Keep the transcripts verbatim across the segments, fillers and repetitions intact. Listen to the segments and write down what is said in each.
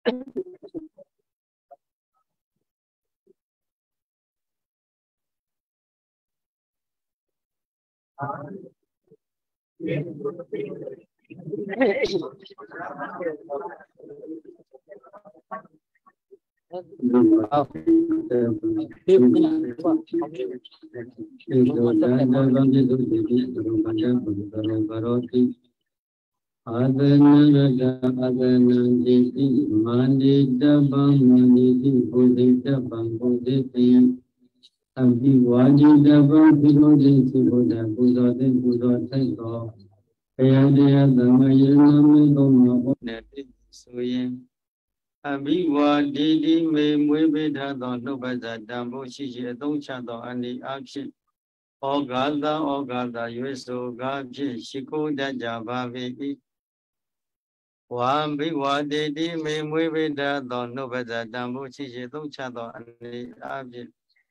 Abiwa Didi me Mwebeda the Nubaza Dambo Shishi Donchato and the Action Ogada Ogada Yuso Gaji Shiko Dajabavi One Biwa Didi me Mwebeda the Nubaza Dambo Shishi Donchato and the Action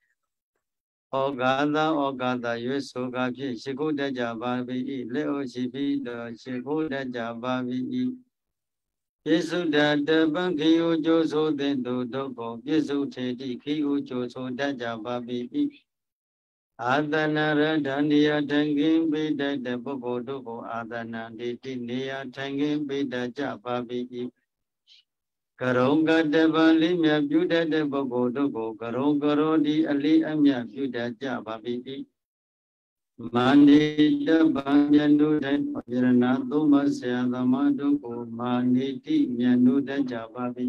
Ogada Ogada Yuso Gaji Shiko Dajabavi Leo Shibi the Shiko Dajabavi Yesu da ban kiyo joso dento doko Yesu tedi kiyo joso daja babi Adana radaniya tangin bida da boko doko adana diti niya tangin bida ja babi Karonga da bali mya byuda da boko doko Karong karo di ali amya byuda ja babi Mani da banyandu da pajirana duma sayadama doko mani ti myandu da jababi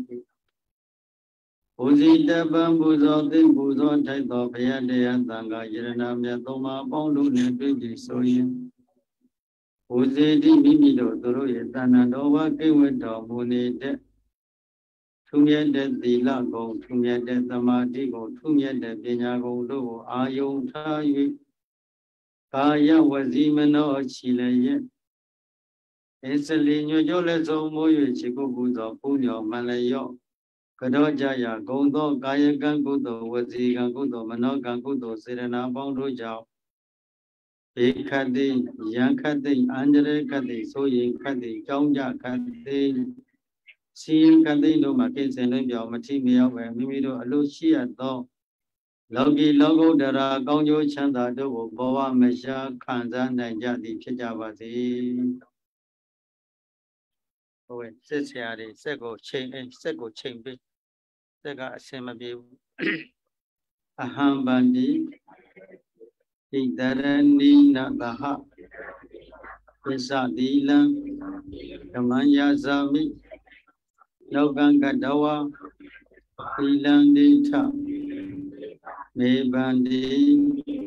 Uzi da bambuzo din buzo tai to paya deya tanga jirana mya duma pondu ne tuji soyin Uzi di mimi do turu yetana dowa kiwe to muni de Tumya de dila go tumya de samadhi go tumya de pinya go do ayong tha yu Kaya wazimano chile Esali nyo le so moyo chiku buzo punyo malayo Kado jaya gondo kaya gan kudo wazi gan kudo mano gan kudo sirena bondo jao Ekade yankade anjare kade soyin kade kaunja kade Sin kade do makin senen biao mati miao we mimido alo shia do Logi logo dara kaunjo chanda do bawa mesha kanza naija di pijabati Ôi, sẽ xe đi, sẽ có chain, sẽ có chain bị, sẽ có xe mà bị aham bandi, idarani na daha, pesa dilang, kamanya zami, logang kadawa, ilang dita, me bandi,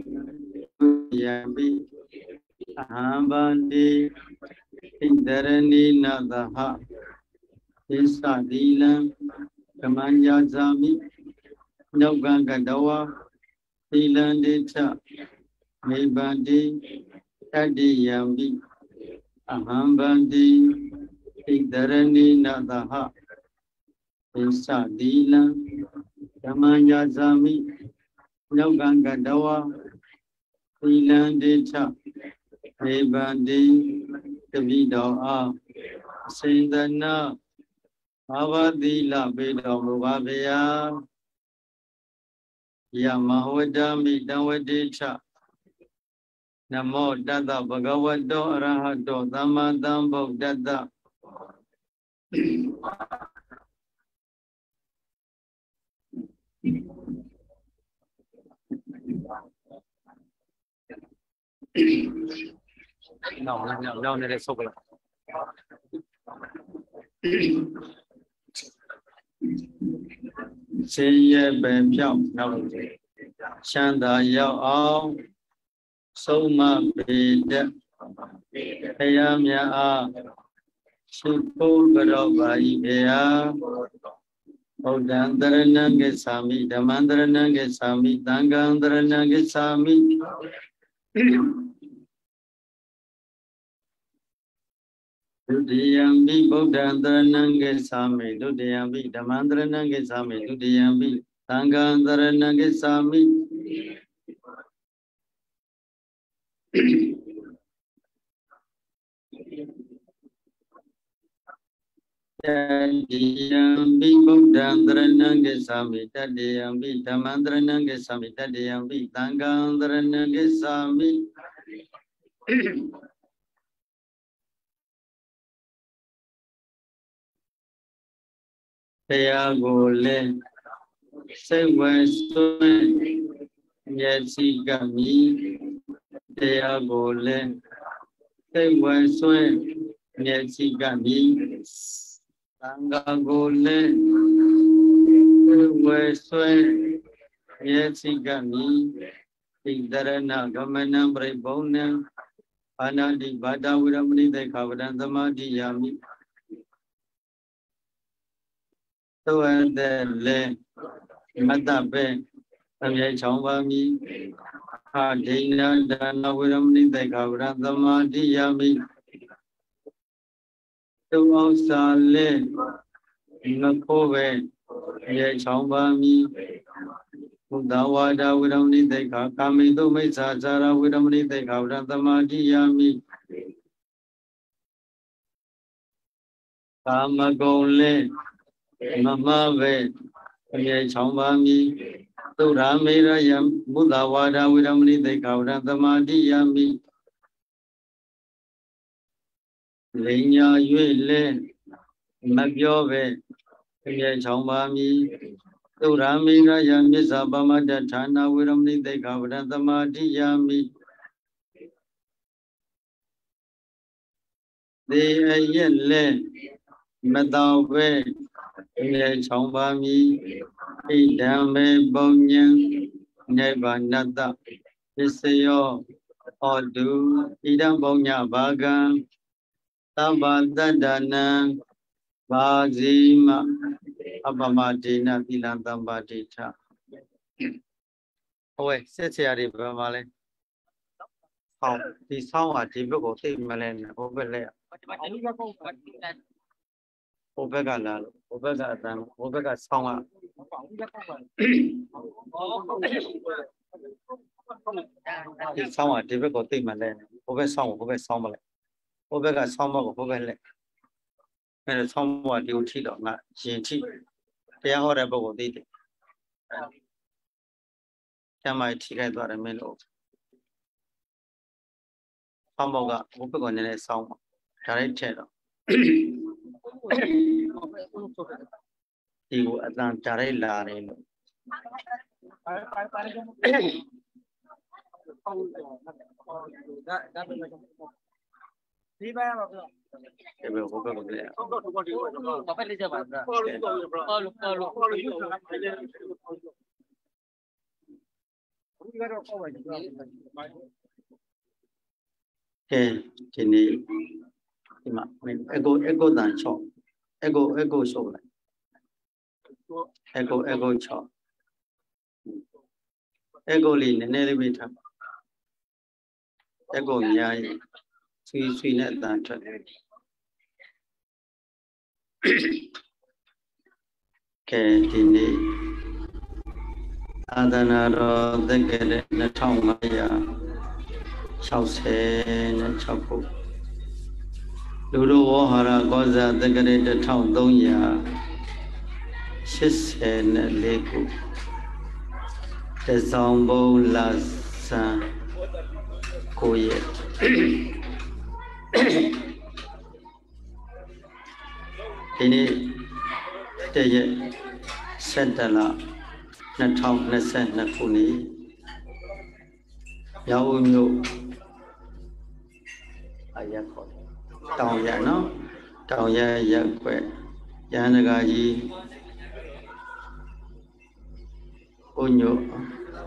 yabi, aham bandi, idarani na daha, pesa dilang, kamanya zami, logang kadawa, ilang dita, me bandi, adi yambi, aham bandi, idarani na daha, pesa dilang, kamanya zami, logang kadawa, ilang dita, me bandi, kabidaw a, sindana, avadila bidaw mubabaya, Yamahwadami Dawadita Namo Dada Bhagavato Arahato Dhamadambo Dada No, no, no, no, so good. Siye ben piao no Shanda yao ao Soma bede Ayamya a Shipo garo bai beya Odandarananga sami Damandarananga sami Dangandarananga sami Dudiyambi Bodhandarananga sami Dudiyambi Damandarananga sami Dudiyambi Dangandarananga sami Tadiyambi Buddhandranangesami Tadiyambi Dhammandranangesami Tadiyambi Tangandranangesami Taya Gole Sewaswe Nyesigami Taya Gole Sewaswe Nyesigami Tanga Gole Sewaswe Nyesigami Tidarana Gamanam Rebonam Anandi Bada Viramani Dekavadan Samadhi Yami So and the Matabe Amya Chambami Adina Dana Viramani Dekavadan Samadhi Yami So Ausale Nakove Amya Chambami Udawada Viramani Dekha Kamido Mesachara Viramani Dekavadan Samadhi Yami Kamagole Mama Ve Amya Chambami So Ramira Yam Budawada Viramani Dekavadan Samadhi Yami Linya Yule Magyove Amya Chambami So Ramira Yam Yisabama Datana Viramani Dekavadan Samadhi Yami The Ayele Madawe Amya Chambami Idame Bonyan Nebanata Isayo Odu Idam Bonya Bagan Tabadadana Bazima Abamadina Ilandambadita Owe, Setiari Bamale How the song at Tibuko Timalen Obele Obegala Obega Obega Song The song at Tibuko Timalen Obe Song Obe Somale Obega Somo Obele and the somewhat duty of not G T. They are horrible did it. Can I take it by a middle? Somoga Obegon in a song. Directed. You at Tarella. Okay, Jenny. Ego, ego, than chop. Ego, ego, so. Ego, ego, chop. Ego, lean, an elevator. Ego, yai. Sweet, sweet, at that. Okay, Jenny. Adana, the get in the town, Maya. South and Chapo. Ludo Wahara Goza, the great town, Donya. Sis and Lego. The Zambo Lasa Koye. In it, the Sentala, Natam Nesen Nakuni, Yaunyo Ayako, Tauyano, Tauya Yakwe, Yanagaji, Unyo.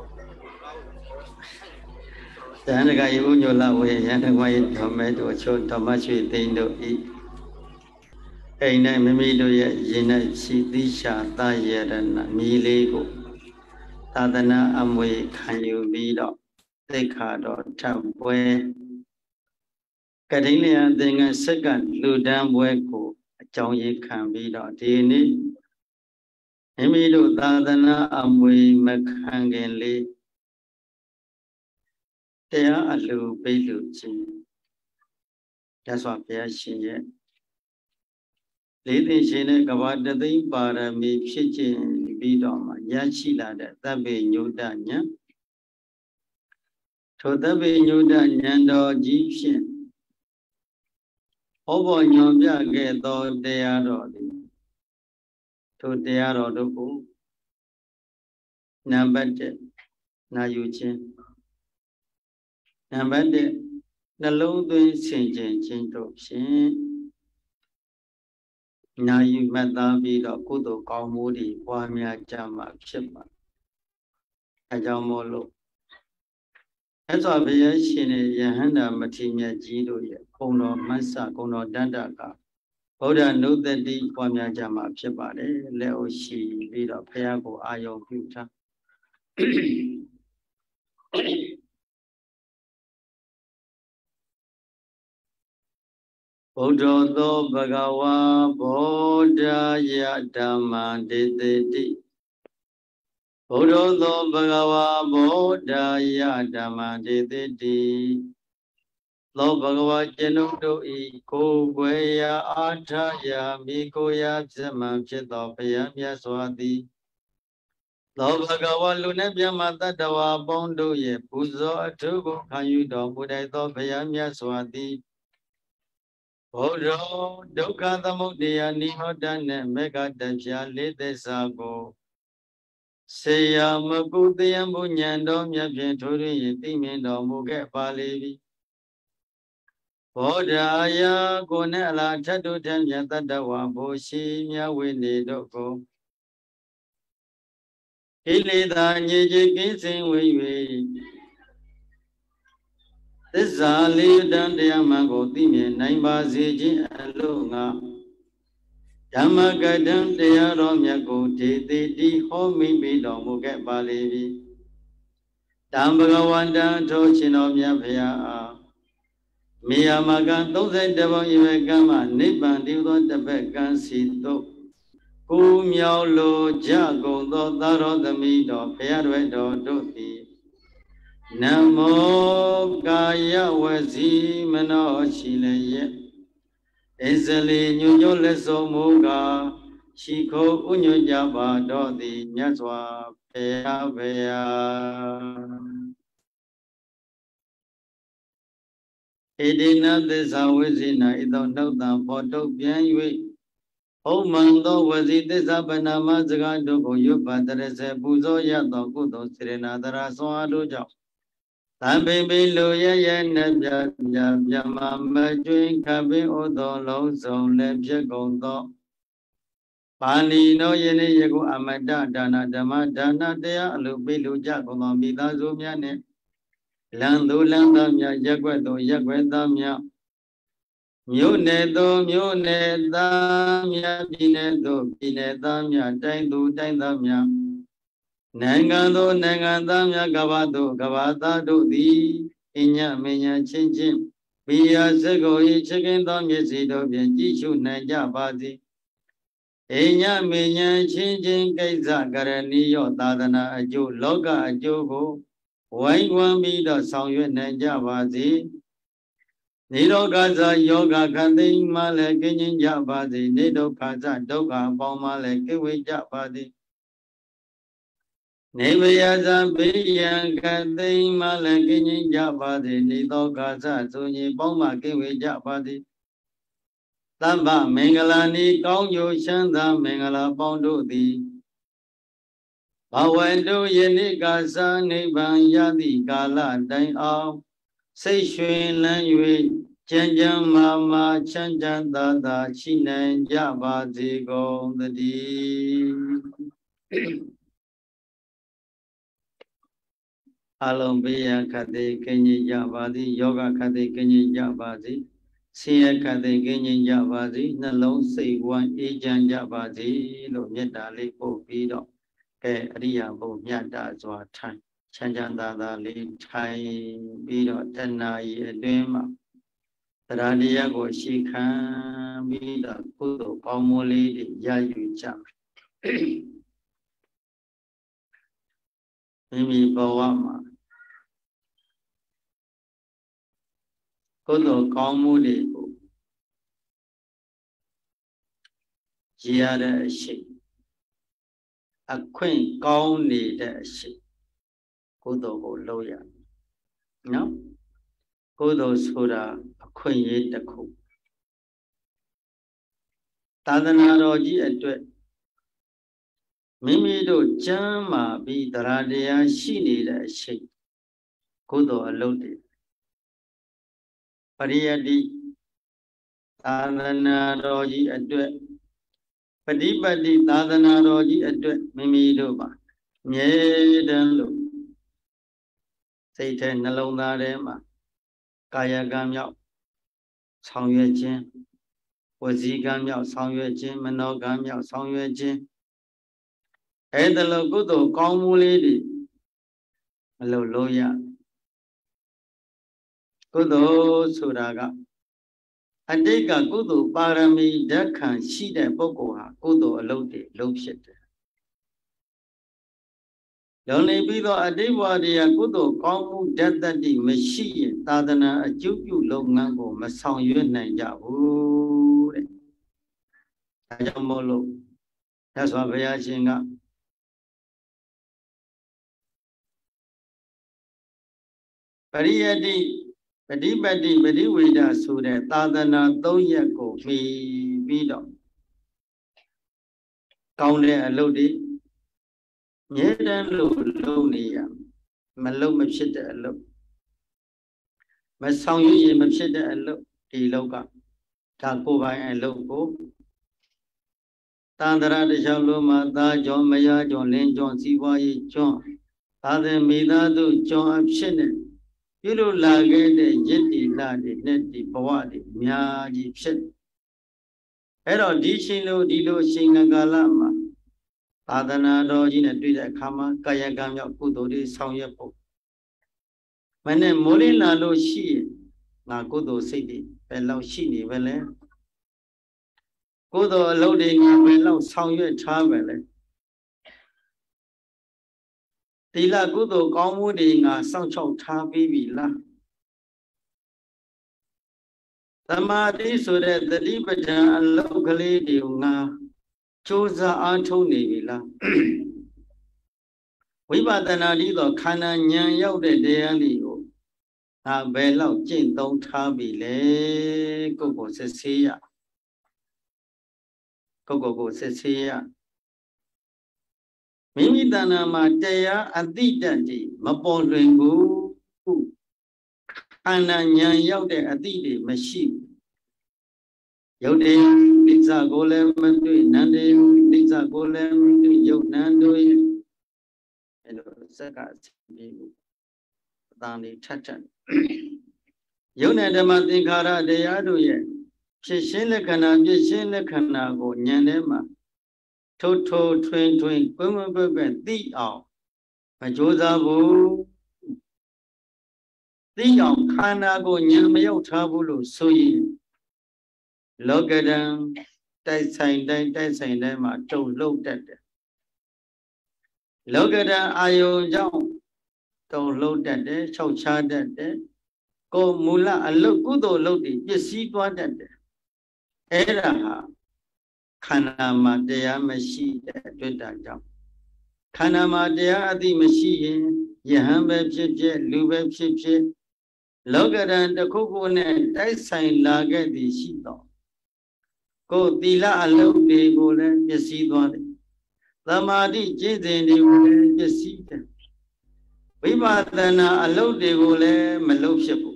Yanagaji Unyo Lawe, Yanaway Tomato, Cho Tomachi, they know it. Aina Mimido Yena Sidisha Tayerana Milego Tadana Amwe can you be dog? They card or Tabwe Cadilia thing a second Ludam Weko, John Ye can be dog. Dini Mimido Tadana Amwe Makangenly. They are a little Beluchi. That's what they are she yet. lý tình chế này các bạn đã thấy bà ra mi phía trên bí đó mà giá trị là để ta về nhu đa nhá thôi ta về nhu đa nhá đó dĩ phiền ô bỏ nhóm ra cái đó để rồi thôi để rồi đó cũng nằm bên trên na yu trên nằm bên trên là lâu tuổi sinh trên trên độ trên na yu mà ta bị đó cố độ cao mô đi qua mía chăm mà chết mà ai cho mô lô hết rồi bây giờ xin này giờ hắn đã mất thì nhà chỉ rồi không nó mất sa không nó đan đa cả bố đã nấu tên đi qua mía chăm mà chết mà đấy leo xì bị đó phải có ai yêu cứu ta Bồ Đô Bhagava Bodhaya Dhamma Diti Bồ Đô Bhagava Bodhaya Dhamma Diti Lo Bhagava Chenu Doi Ko Guaya Athaya Mikoya Dhamma Chito Payamya Swati Lo Bhagava Lune Pyamata Dawa Bondo Ye Puzo Atugo Kanyu Do Budai To Payamya Swati Bồ Đô Dukha Thamudaya Nihodane Mega Dapya Lite Sago Seya Makutaya Bunyando Myapyan Thuri Timin Do Muke Palivi Bodhaya Kone Ala Chatu Tanya Tadawa Boshi Myawini Doko Kilita Nyeji Kisin Wiwi Tizali Dandaya Mango Timin Naimba Ziji Alunga Dhamma Gadam Daya Romya Kuti Titi Homi Bido Muke Palivi Dhamma Tochino Myapya Miyamagan Tose Devon Ivekama Nipan Divo Tebekan Sito Ku Miao Lo Jago Do Daro Damido Payarwedo Doti Namo Kaya Wasi Mano Chileye Ezali Nyunyo Leso Muga Shiko Unyo Jaba Dodi Nyaswa Pea Pea Edina Desa Wazina Ido Nautan Poto Pian Yui Om Mando Wazi Desa Panama Zagado Yupa Terese Puzo Yato Kudo Sirenadara Soado Jao Tambi Bilu Yaya Nebja Yama Majuin Kabi Odo Lo Zon Lebja Gondo Pani no Yeni Yagu Amada Dana Dama Dana Dea Lubilu Jagono Mida Zumiane Landu Landamya Yagwedo Yagwedamya Munedo Munedamya Binedo Binedamya Taindu Taindamya Nangando Nangadamya Gavado Gavada Di Inya Menya Chinchin Bia Sego Chicken Domyesido Bienjichu Nanja Badi Inya Menya Chinchin Kaisa Garaniyo Tadana Aju Loga Ajugo Waingwan Bido Songyu Nanja Badi Nido Gaza Yoga Kandi Male Kinyin Jabadi Nido Gaza Doga Bomale Kiwi Jabadi Nevayaza Biyan Kandi Male Kinyin Jabadi Nido Gaza Sunyi Boma Kiwi Jabadi Tamba Mengalani Kong Yu Shanda Mengala Bondo Di Bawendu Yeni Gaza Niban Yadi Gala Dai Ao Say Shun Lan Yui Chanjan Mama Chanjan Dada Chinan Jabadi Gondadi Alombiya Kade Kenyi Jabadi Yoga Kade Kenyi Jabadi Siya Kade Kenyi Jabadi Nalong Say One Ejan Jabadi Lo Nyedali Bo Bido Ke Riya Bo Nyada Zwa Thai Chanjan Dada Li Thai Bido Tanai Edema Radiya ko shi khanပြီးတော့ကုသိုလ်ကောင်းမှုလေးတွေရယူကြမိမိဘဝမှာကုသိုလ်ကောင်းမှုတွေကို chỉ là để sĩ à khuyên con đi để sĩ cố đồ hồ lâu ya nó cố đồ số ra khuyên gì đặc khu ta đã nói rồi gì ở đây mình mình đồ chăm mà bị đara địa sĩ đi để sĩ cố đồ lâu đi pariyadi ta đã nói rồi gì ở đây Padipati Tadana Roji Adwet Mimi Doba Nye Dan Lu Say Ten Nalona Rema Kaya Gam Yao Song Yue Jin Wazi Gam Yao Song Yue Jin Mano Gam Yao Song Yue Jin Edalo Gudo Kamu Lady Hello Loya Gudo Suraga Adeka Gudo Parami Dakhan Shida Bokoha Gudo Alode Lopshit Lonely Bido Adewadi Gudo Kamu Dadadi Mashi Tadana Ajubu Longango Masang Yun Jabu Ajamolo That's what we are saying up. Pariyadi Padipati Padivida Sura Tadana Doyako Mi Bido Kaune Alodi Yedan Lonia Malo Machida Alo Masang Yu Machida Alo Tiloka Takova and Loco Tandara de Shaloma Da John Maya John Lin John Siwai John Tadam Midadu John Abshinet You don't like it, jetty, laddie, netty, bawadi, miaji, pshet. Ero dishino, dilo, sing a galama. Adana, dojin, do the kama, kayagam, kudori, sound your book. My name Molina lo she, Nagodo city, fellow shini, vele. Godo loading, fellow sound your travel. Tila Gudo Gomuding a Sancho Tabi La Tamadi so that the Libeta and locally Diunga Chosa Antoni Villa We bought an adido Kana Nyan Yode Dealio A Bello Jin don't Tabi Le Gogo Cecilia Gogo Cecilia Mimi Dana Matea Adidati Mapolringu Anna Nyan Yode Adidi Machine Yode Liza Golem Nande Liza Golem Yod Nando and Sakat Dani Tatan Yona de Matinkara de Aduye Chishinakana Chishinakana Nyanema Toto twin twin women the out. My Josabu the out Kana go Yamayo Tabulu so ye look at them, that sign, that sign them are so low that look at them, Ayo John, don't load that day, so chad that day. Go Mula and look good or loaded, you see what that day. Era. Kanama dea mashi to that jump. Kanama dea adi mashi, Yahambe Pipje, Lube Pipje, Logadan the coconet, that sign lager the sheeto. Go Dila alo de gole, you see one. The Madi Jizin de gole, you see them. We badana alo de gole, Malopshapu.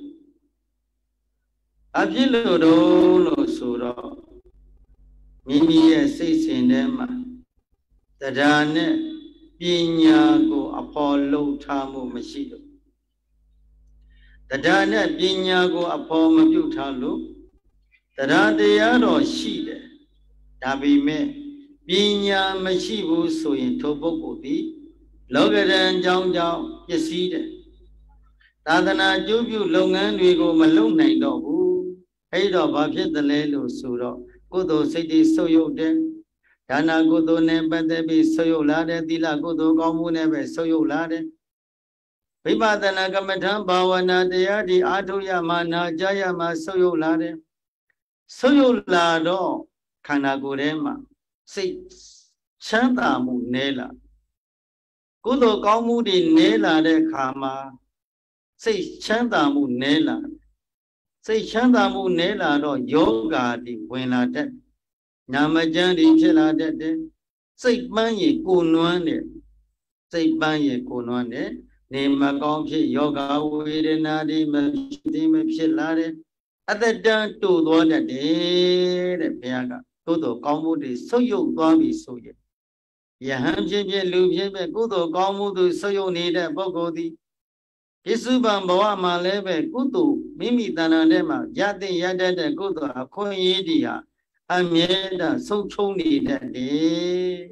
Abjilo no suro. Mimi says in them the Dane Pinya go Apollo Tamu Mashido. The Dane Pinya go Apollo Mutalo. The Radiado Shide Dabi me Pinya Mashibu so in Tobogodi Logadan Jong Jong Yeside. Tadana Jubu Longan we go Malone Dobu. Head of Abject the Lelo Suro. Godo city so you then Dana Godo never be so you lade, Dila Godo Gomu never so you lade. Viva the Nagamatan Bawana dea di Atuya Mana Jayama so you lade. So you lado Kanagurema Sĩ chán tà mù nế là cú tổ cao mù đi nế là để khả mà sĩ chán tà mù nế là sĩ chán tà mù nế là đó yoga đi quên là đẹp nhà mà chân đi chết là đẹp đấy sĩ bán gì cô nuan đấy sĩ bán gì cô nuan đấy nên mà con khi yoga uy đến na đi mà đi mà chết là đấy ở đây đang tu đó đấy đấy bây giờ cú tổ cao mù đi sử dụng đó bị sử dụng ya ham phim phim lưu phim phim cú tổ cao mù tu sử dụng này đấy bao cô đi cái sự bằng bảo mà lấy về cú tổ mimi ta nói đấy mà gia đình gia đình đấy cú tổ không gì đi à anh nhớ là sâu chung đi đấy đấy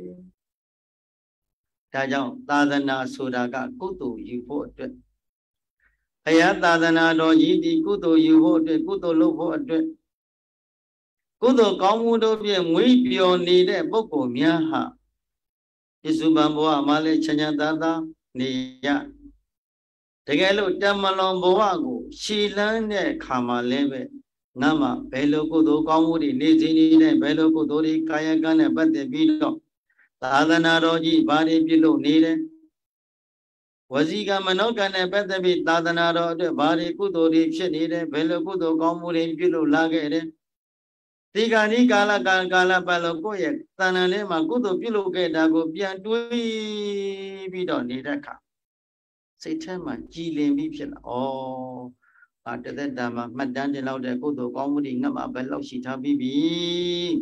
đại giáo ta dân na sura cả cú tổ yêu hộ đấy hay là ta dân na đó gì đi cú tổ yêu hộ đấy cú tổ lâu hộ đấy cú tổ cao mù đó bị nguy biểu này đấy bao cô miếng ha cái sự bằng bảo mà lấy chân nhân ta ta này ya thế cái lúc chăm mà lòng bảo cô xí lần này khám mà lấy về nằm mà bây giờ cú tổ cao mù đi này gì này đấy bây giờ cú tổ đi cái cái này bắt đầu bị đó ta dân na đó gì bà đi bị lúc này đấy Vazika manokane patabi tadanaro de bari kudori shenide velo kudo komuri pilu lagere tigani kala kala kala palo koye tanane ma kudo pilu ke dago pian tui bido nidaka Satan jilin bi phit la oh ba tသက်တာမှာမှတ်တမ်းတင်လောက်တဲ့ကုသိုလ်ကောင်းမှုတွေငတ်မှာပဲလောက်ရှိထားပြီးပြီ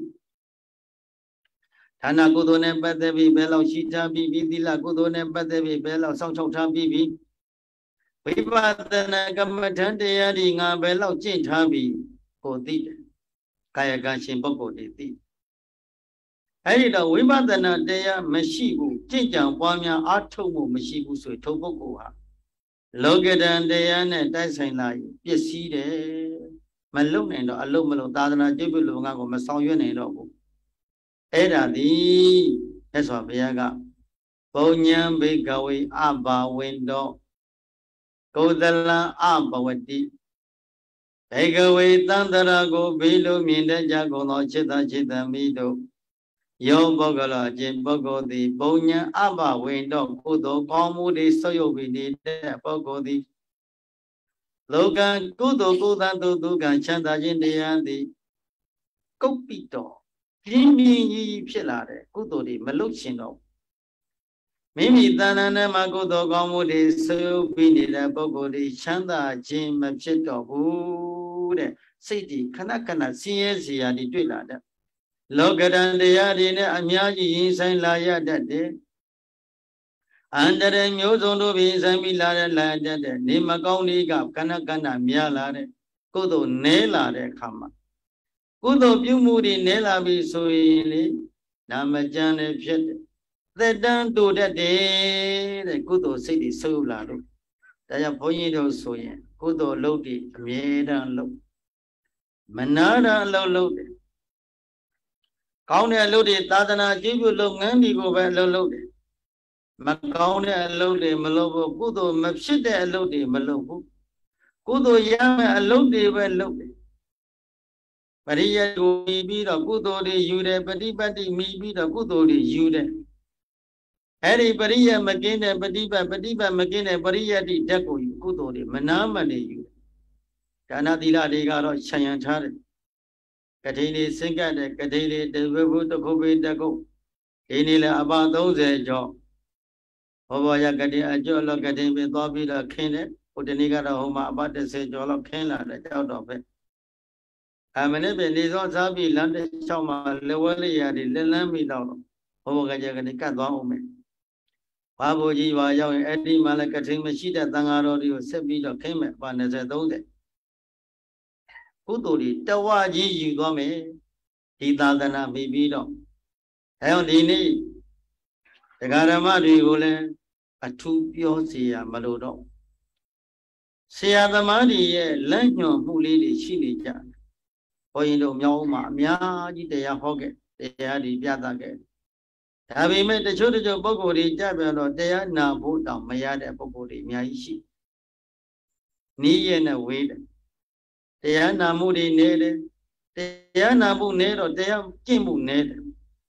ဌာနကုသိုလ်နဲ့ပတ်သက်ပြီးဘယ်လောက်ရှိထားပြီးပြီသီလကုသိုလ်နဲ့ပတ်သက်ပြီးဘယ်လောက်စောင့်ရှောက်ထားပြီးပြီဝိပဿနာကမ္မထံတရားဒီငါဘယ်လောက်ကျင့်ထားပြီးကိုသိတယ်ကာယကံရှင်ပုဂ္ဂိုလ်တွေသိအဲ့ဒီတော့ဝိပဿနာတရားမရှိဘူးကျင့်ကြံပွားများအားထုတ်မှုမရှိဘူးဆိုရင်ထိုပုဂ္ဂိုလ်ဟာလောကဓာတ်တရားနဲ့တိုက်ဆိုင်လာရင်ပျက်စီးတယ်မလုံနိုင်တော့အလုံးမလုံသာသနာကျင့်ပြုလုပ်ငန်းကိုမဆောင်ရွက်နိုင်တော့ဘူးအဲ့ဒါဒီမြတ်စွာဘုရားကပုံညာဘိကဝေအဘာဝင်တောကုသလံအဘဝတိဘိကဝေသန္တရာကိုဘေးလိုမြင်တတ်ကြကုန်သောจิตတจิตမိတို့ယောပုဂ္ဂလအခြင်းပုဂ္ဂိုလ်သည်ပုံညာအဘဝင်တောကုသိုလ်ကောင်းမှုတွေဆုပ်ယုပ်ပြီးနေတဲ့ပုဂ္ဂိုလ်သည်လောကကုသိုလ်ကုသတုဒုက္ခချမ်းသာခြင်းတရားသည်ကုပ္ပိတောပြင်းပြင်းကြီးဖြစ်လာတယ်ကုသိုလ်တွေမလုပ်ချင်တော့မိမိတဏ္ဍာနဲ့မှာကုသိုလ်ကောင်းမှုတွေဆုပ်ယုပ်ပြီးနေတဲ့ပုဂ္ဂိုလ်တွေချမ်းသာခြင်းမဖြစ်တော့ဘူးတဲ့စိတ်ဒီခဏခဏဆင်းရဲစရာတွေတွေ့လာတယ်လောကဓာတ်တရားတွေနဲ့အများကြီးရင်ဆိုင်လာရတတ်တယ်အန္တရာယ်မျိုးစုံတို့ပြင်ဆိုင်ပြီးလာတဲ့လာတတ်တယ်နေမကောင်းတွေကခဏခဏများလာတဲ့ကုသိုလ်နည်းလာတဲ့အခါမှာကုသိုလ်ပြုမှုတွေနည်းလာပြီဆိုရင်လေနာမကျန်တယ်ဖြစ်တယ်သက်တမ်းတိုတတ်တယ်တဲ့ကုသိုလ်စိတ်တွေဆုပ်လာလို့ဒါကြောင့်ဘုန်းကြီးတို့ဆိုရင်ကုသိုလ်လုပ်တွေအမြဲတမ်းလုပ်မနာတာအလုပ်လုပ်တယ်ကောင်းတဲ့အလုပ်တွေသာသနာကျင့်ပြုလုပ်ငန်းတွေကိုပဲအလုပ်လုပ်တယ်မကောင်းတဲ့အလုပ်တွေမလုပ်ဘူးကုသိုလ်မဖြစ်တဲ့အလုပ်တွေမလုပ်ဘူးကုသိုလ်ရမယ့်အလုပ်တွေပဲလုပ်တယ်ပရိယတ်ကိုပြီးတော့ကုသိုလ်တွေယူတယ်ပฏิပတ်တိမိပြီးတော့ကုသိုလ်တွေယူတယ်အဲ့ဒီပရိယတ်မကင်းတဲ့ပฏิပတ်ပฏิပတ်မကင်းတဲ့ပရိယတ်တိဓာတ်ကိုယူကုသိုလ်တွေမနာမနေယူဒါနသီလတွေကတော့ခြံရံထားတယ်ကတိလေးစင်ကတ်တဲ့ကတိလေးတဝဘုတခုပိတကုဒီနေ့လည်းအပါသုံးဆယ်ကျော်ဘောဘောရကတိအကျော်လောကတိပဲသွားပြီးတော့ခင်းတယ်ဟိုတနေ့ကတော့ဟိုမှာအပါတစ်ဆယ်ကျော်လောက်ခင်းလာတယ်ကြောက်တော့ပဲအမနေ့ပဲနေစောစားပြီးလမ်းတစ်လျှောက်မှာလက်ဝဲလေးရာတွေလက်လန်းပြီးတော့ဘောဘောကကြကနေကတ်သွားအောင်မယ်ဘာဘိုးကြီးပါရောက်ရင်အဲ့ဒီမှာလည်းကတိမရှိတဲ့သံဃာတော်တွေကိုဆက်ပြီးတော့ခင်းမယ်အပါ၂၀ ၃၀ကုသိုလ်တွေတဝကြီးယူသွားမယ်ဒီသာသနာမိပြီးတော့အဲကြောင့်ဒီနေ့တရားဓမ္မတွေကိုလည်းအထူးပြောစီရမလို့တော့ဆရာသမားတွေရဲ့လက်ညှော်မှုလေးတွေရှိနေကြတယ်ဘုန်းကြီးတို့မြောက်မှာအများကြီးတရားဟောခဲ့တရားတွေပြသခဲ့ဒါပေမဲ့တချို့တချို့ပုဂ္ဂိုလ်တွေကြပြန်တော့တရားနာဖို့တောင်မရတဲ့ပုဂ္ဂိုလ်တွေအများကြီးရှိနီးရနဲ့ဝေးတယ်တရားနာမှုတွေနေတယ်တရားနာမှုနေတော့တရားကျင့်မှုနေတယ်တ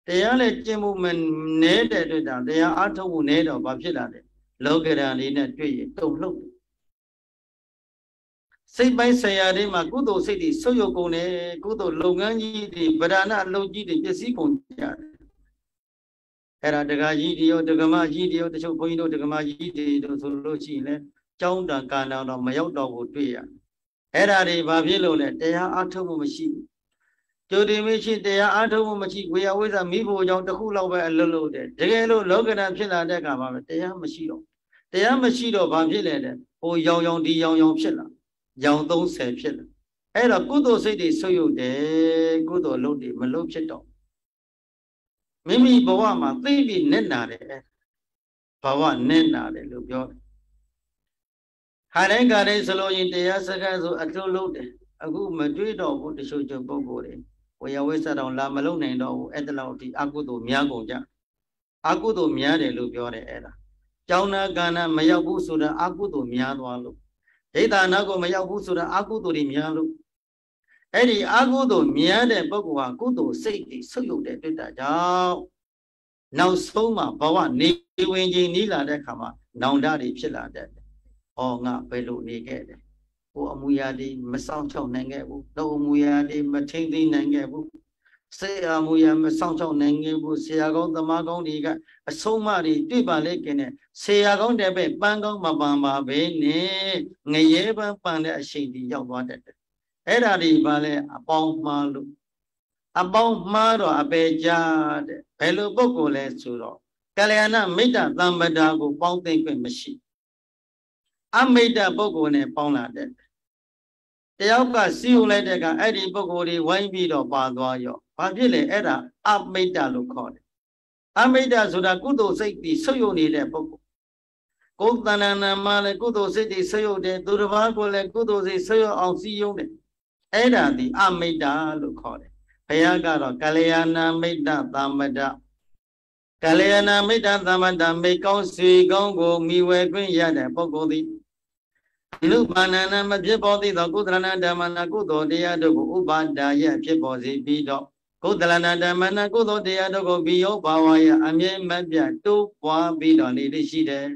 တရားလည်းကျင့်မှုမနေတဲ့တွေ့တာတရားအထုတ်မှုနေတော့ဘာဖြစ်လာလဲလောကဓာတ်လေးနဲ့တွေ့ရင်တုံ့လှုပ်စိတ်ပိုင်းဆရာတွေမှာကုသိုလ်စိတ်တွေဆုပ်ယုပ်ကုန်တယ်ကုသိုလ်လုပ်ငန်းကြီးတွေဗဒနာအလုပ်ကြီးတွေပျက်စီးကုန်ကြတယ်အဲ့ဒါတက္ကကြီးတွေရောတက္ကမကြီးတွေရောတချို့ဘုန်းကြီးတို့တက္ကမကြီးတွေတို့ဆိုလို့ရှိရင်လည်းကျောင်းတန်ကာနာတော့မရောက်တော့ဘူးတွေ့ရအဲ့ဒါတွေဘာဖြစ်လို့လဲတရားအထုတ်မှုမရှိဘူးကြိုတင်မရှိတရားအထုတ်မှုမရှိဝေယဝိဇ္ဇမိဖို့ကြောင့်တစ်ခုလောက်ပဲအလုပ်လုပ်တယ်တကယ်လို့လောကဓာတ်ဖြစ်လာတဲ့အခါမှာပဲတရားမရှိတော့တရားမရှိတော့ဘာဖြစ်လဲတဲ့ဟိုရောင်ရောင်ဒီရောင်ရောင်ဖြစ်လာရောင်သုံးဆယ်ဖြစ်လာအဲ့တော့ကုသိုလ်စိတ်တွေဆုပ်ယုပ်တယ်ကုသိုလ်လုပ်တွေမလုပ်ဖြစ်တော့မိမိဘဝမှာသိပြီးနစ်နာတယ်ဘဝနစ်နာတယ်လို့ပြောတယ်ဟာတိုင်းကာတိုင်းဆိုလို့ရင်တရားစကားဆိုအထုလုပ်တယ်အခုမတွေ့တော့ဘူးတချို့ကျပုဂ္ဂိုလ်တွေဝေယဝိဇ္ဇတော်လာမလုံနိုင်တော့ဘူးအဲ့တလောက်ဒီအကုသိုလ်များကုန်ကြအကုသိုလ်များတယ်လို့ပြောတယ်အဲ့ဒါကျောင်းနာကဏ္ဍမရောက်ဘူးဆိုတာအကုသိုလ်များသွားလို့ဒိဋ္ဌာနာကိုမရောက်ဘူးဆိုတာအကုသိုလ်တွေများလို့အဲ့ဒီအကုသိုလ်များတဲ့ပုဂ္ဂိုလ်ဟာကုသိုလ်စိတ်တွေဆုပ်ယုပ်တဲ့တွေ့တာကြောင့်နောက်ဆုံးမှာဘဝနေဝင်ခြင်းနီးလာတဲ့အခါမှာနောင်တတွေဖြစ်လာတဲ့ဩငါဘယ်လိုနေခဲ့တယ်ကိုအမူအရာတွေမဆောင်ချောက်နိုင်ခဲ့ဘူးတော့အမူအရာတွေမထိမ့်သိမ်းနိုင်ခဲ့ဘူးစေအမူအရာမဆောင်ချောက်နိုင်ခဲ့ဘူးဆရာကောင်းသမားကောင်းတွေကအဆုံးအမတွေတွေ့ပါလေခင်နဲ့ဆရာကောင်းတဲ့ပဲပန်းကောင်းမပန်းပါပဲနဲ့ငရဲပန်းပန်းတဲ့အချိန်ကြီးရောက်သွားတတ်တယ်အဲ့ဒါဒီပါလဲအပေါင်းမှားလို့အပေါင်းမှားတော့အပေကြတဲ့ဘယ်လိုပုဂ္ဂိုလ်လဲဆိုတော့ကလျာဏမိတ်တသံပဒါကိုပေါင်းသိမ့်ခွင့်မရှိအမိတ်တပုဂ္ဂိုလ်နဲ့ပေါင်းလာတဲ့တယောက်ကစီးုံလိုက်တဲ့ကအဲ့ဒီပုဂ္ဂိုလ်တွေဝိုင်းပြီးတော့ပါသွားရောဘာဖြစ်လဲအဲ့ဒါအမိတ်တလို့ခေါ်တယ်အမိတ်တဆိုတာကုသိုလ်စိတ်ပြီးဆုပ်ယုပ်နေတဲ့ပုဂ္ဂိုလ်ကိုယ်တဏ္ဍာမှာလည်းကုသိုလ်စိတ်တွေဆုပ်ယုပ်တယ်သူတစ်ပါးကိုလည်းကုသိုလ်စိတ်ဆုပ်ယုပ်အောင်စီးယုံတယ်အဲ့ဒါဒီအမိတ်တလို့ခေါ်တယ်ဘုရားကတော့ကလျာဏမိတ်တသမ္ပဒကလျာဏမိတ်တသမ္ပဒမိတ်ကောင်းဆွေကောင်းကိုမိဝဲခွင့်ရတဲ့ပုဂ္ဂိုလ်သည်လူပါဏနာမဖြစ်ပေါ်သေးသောကုသလနာဓမ္မနာကုသိုလ်တရားတို့ကိုဥပါဒါယဖြစ်ပေါ်စေပြီးတော့ကုသလနာဓမ္မနာကုသိုလ်တရားတို့ကိုဘိယောဘာဝယအမြဲမပြတ်တိုးပွားပြီးတော့နေလိရှိတယ်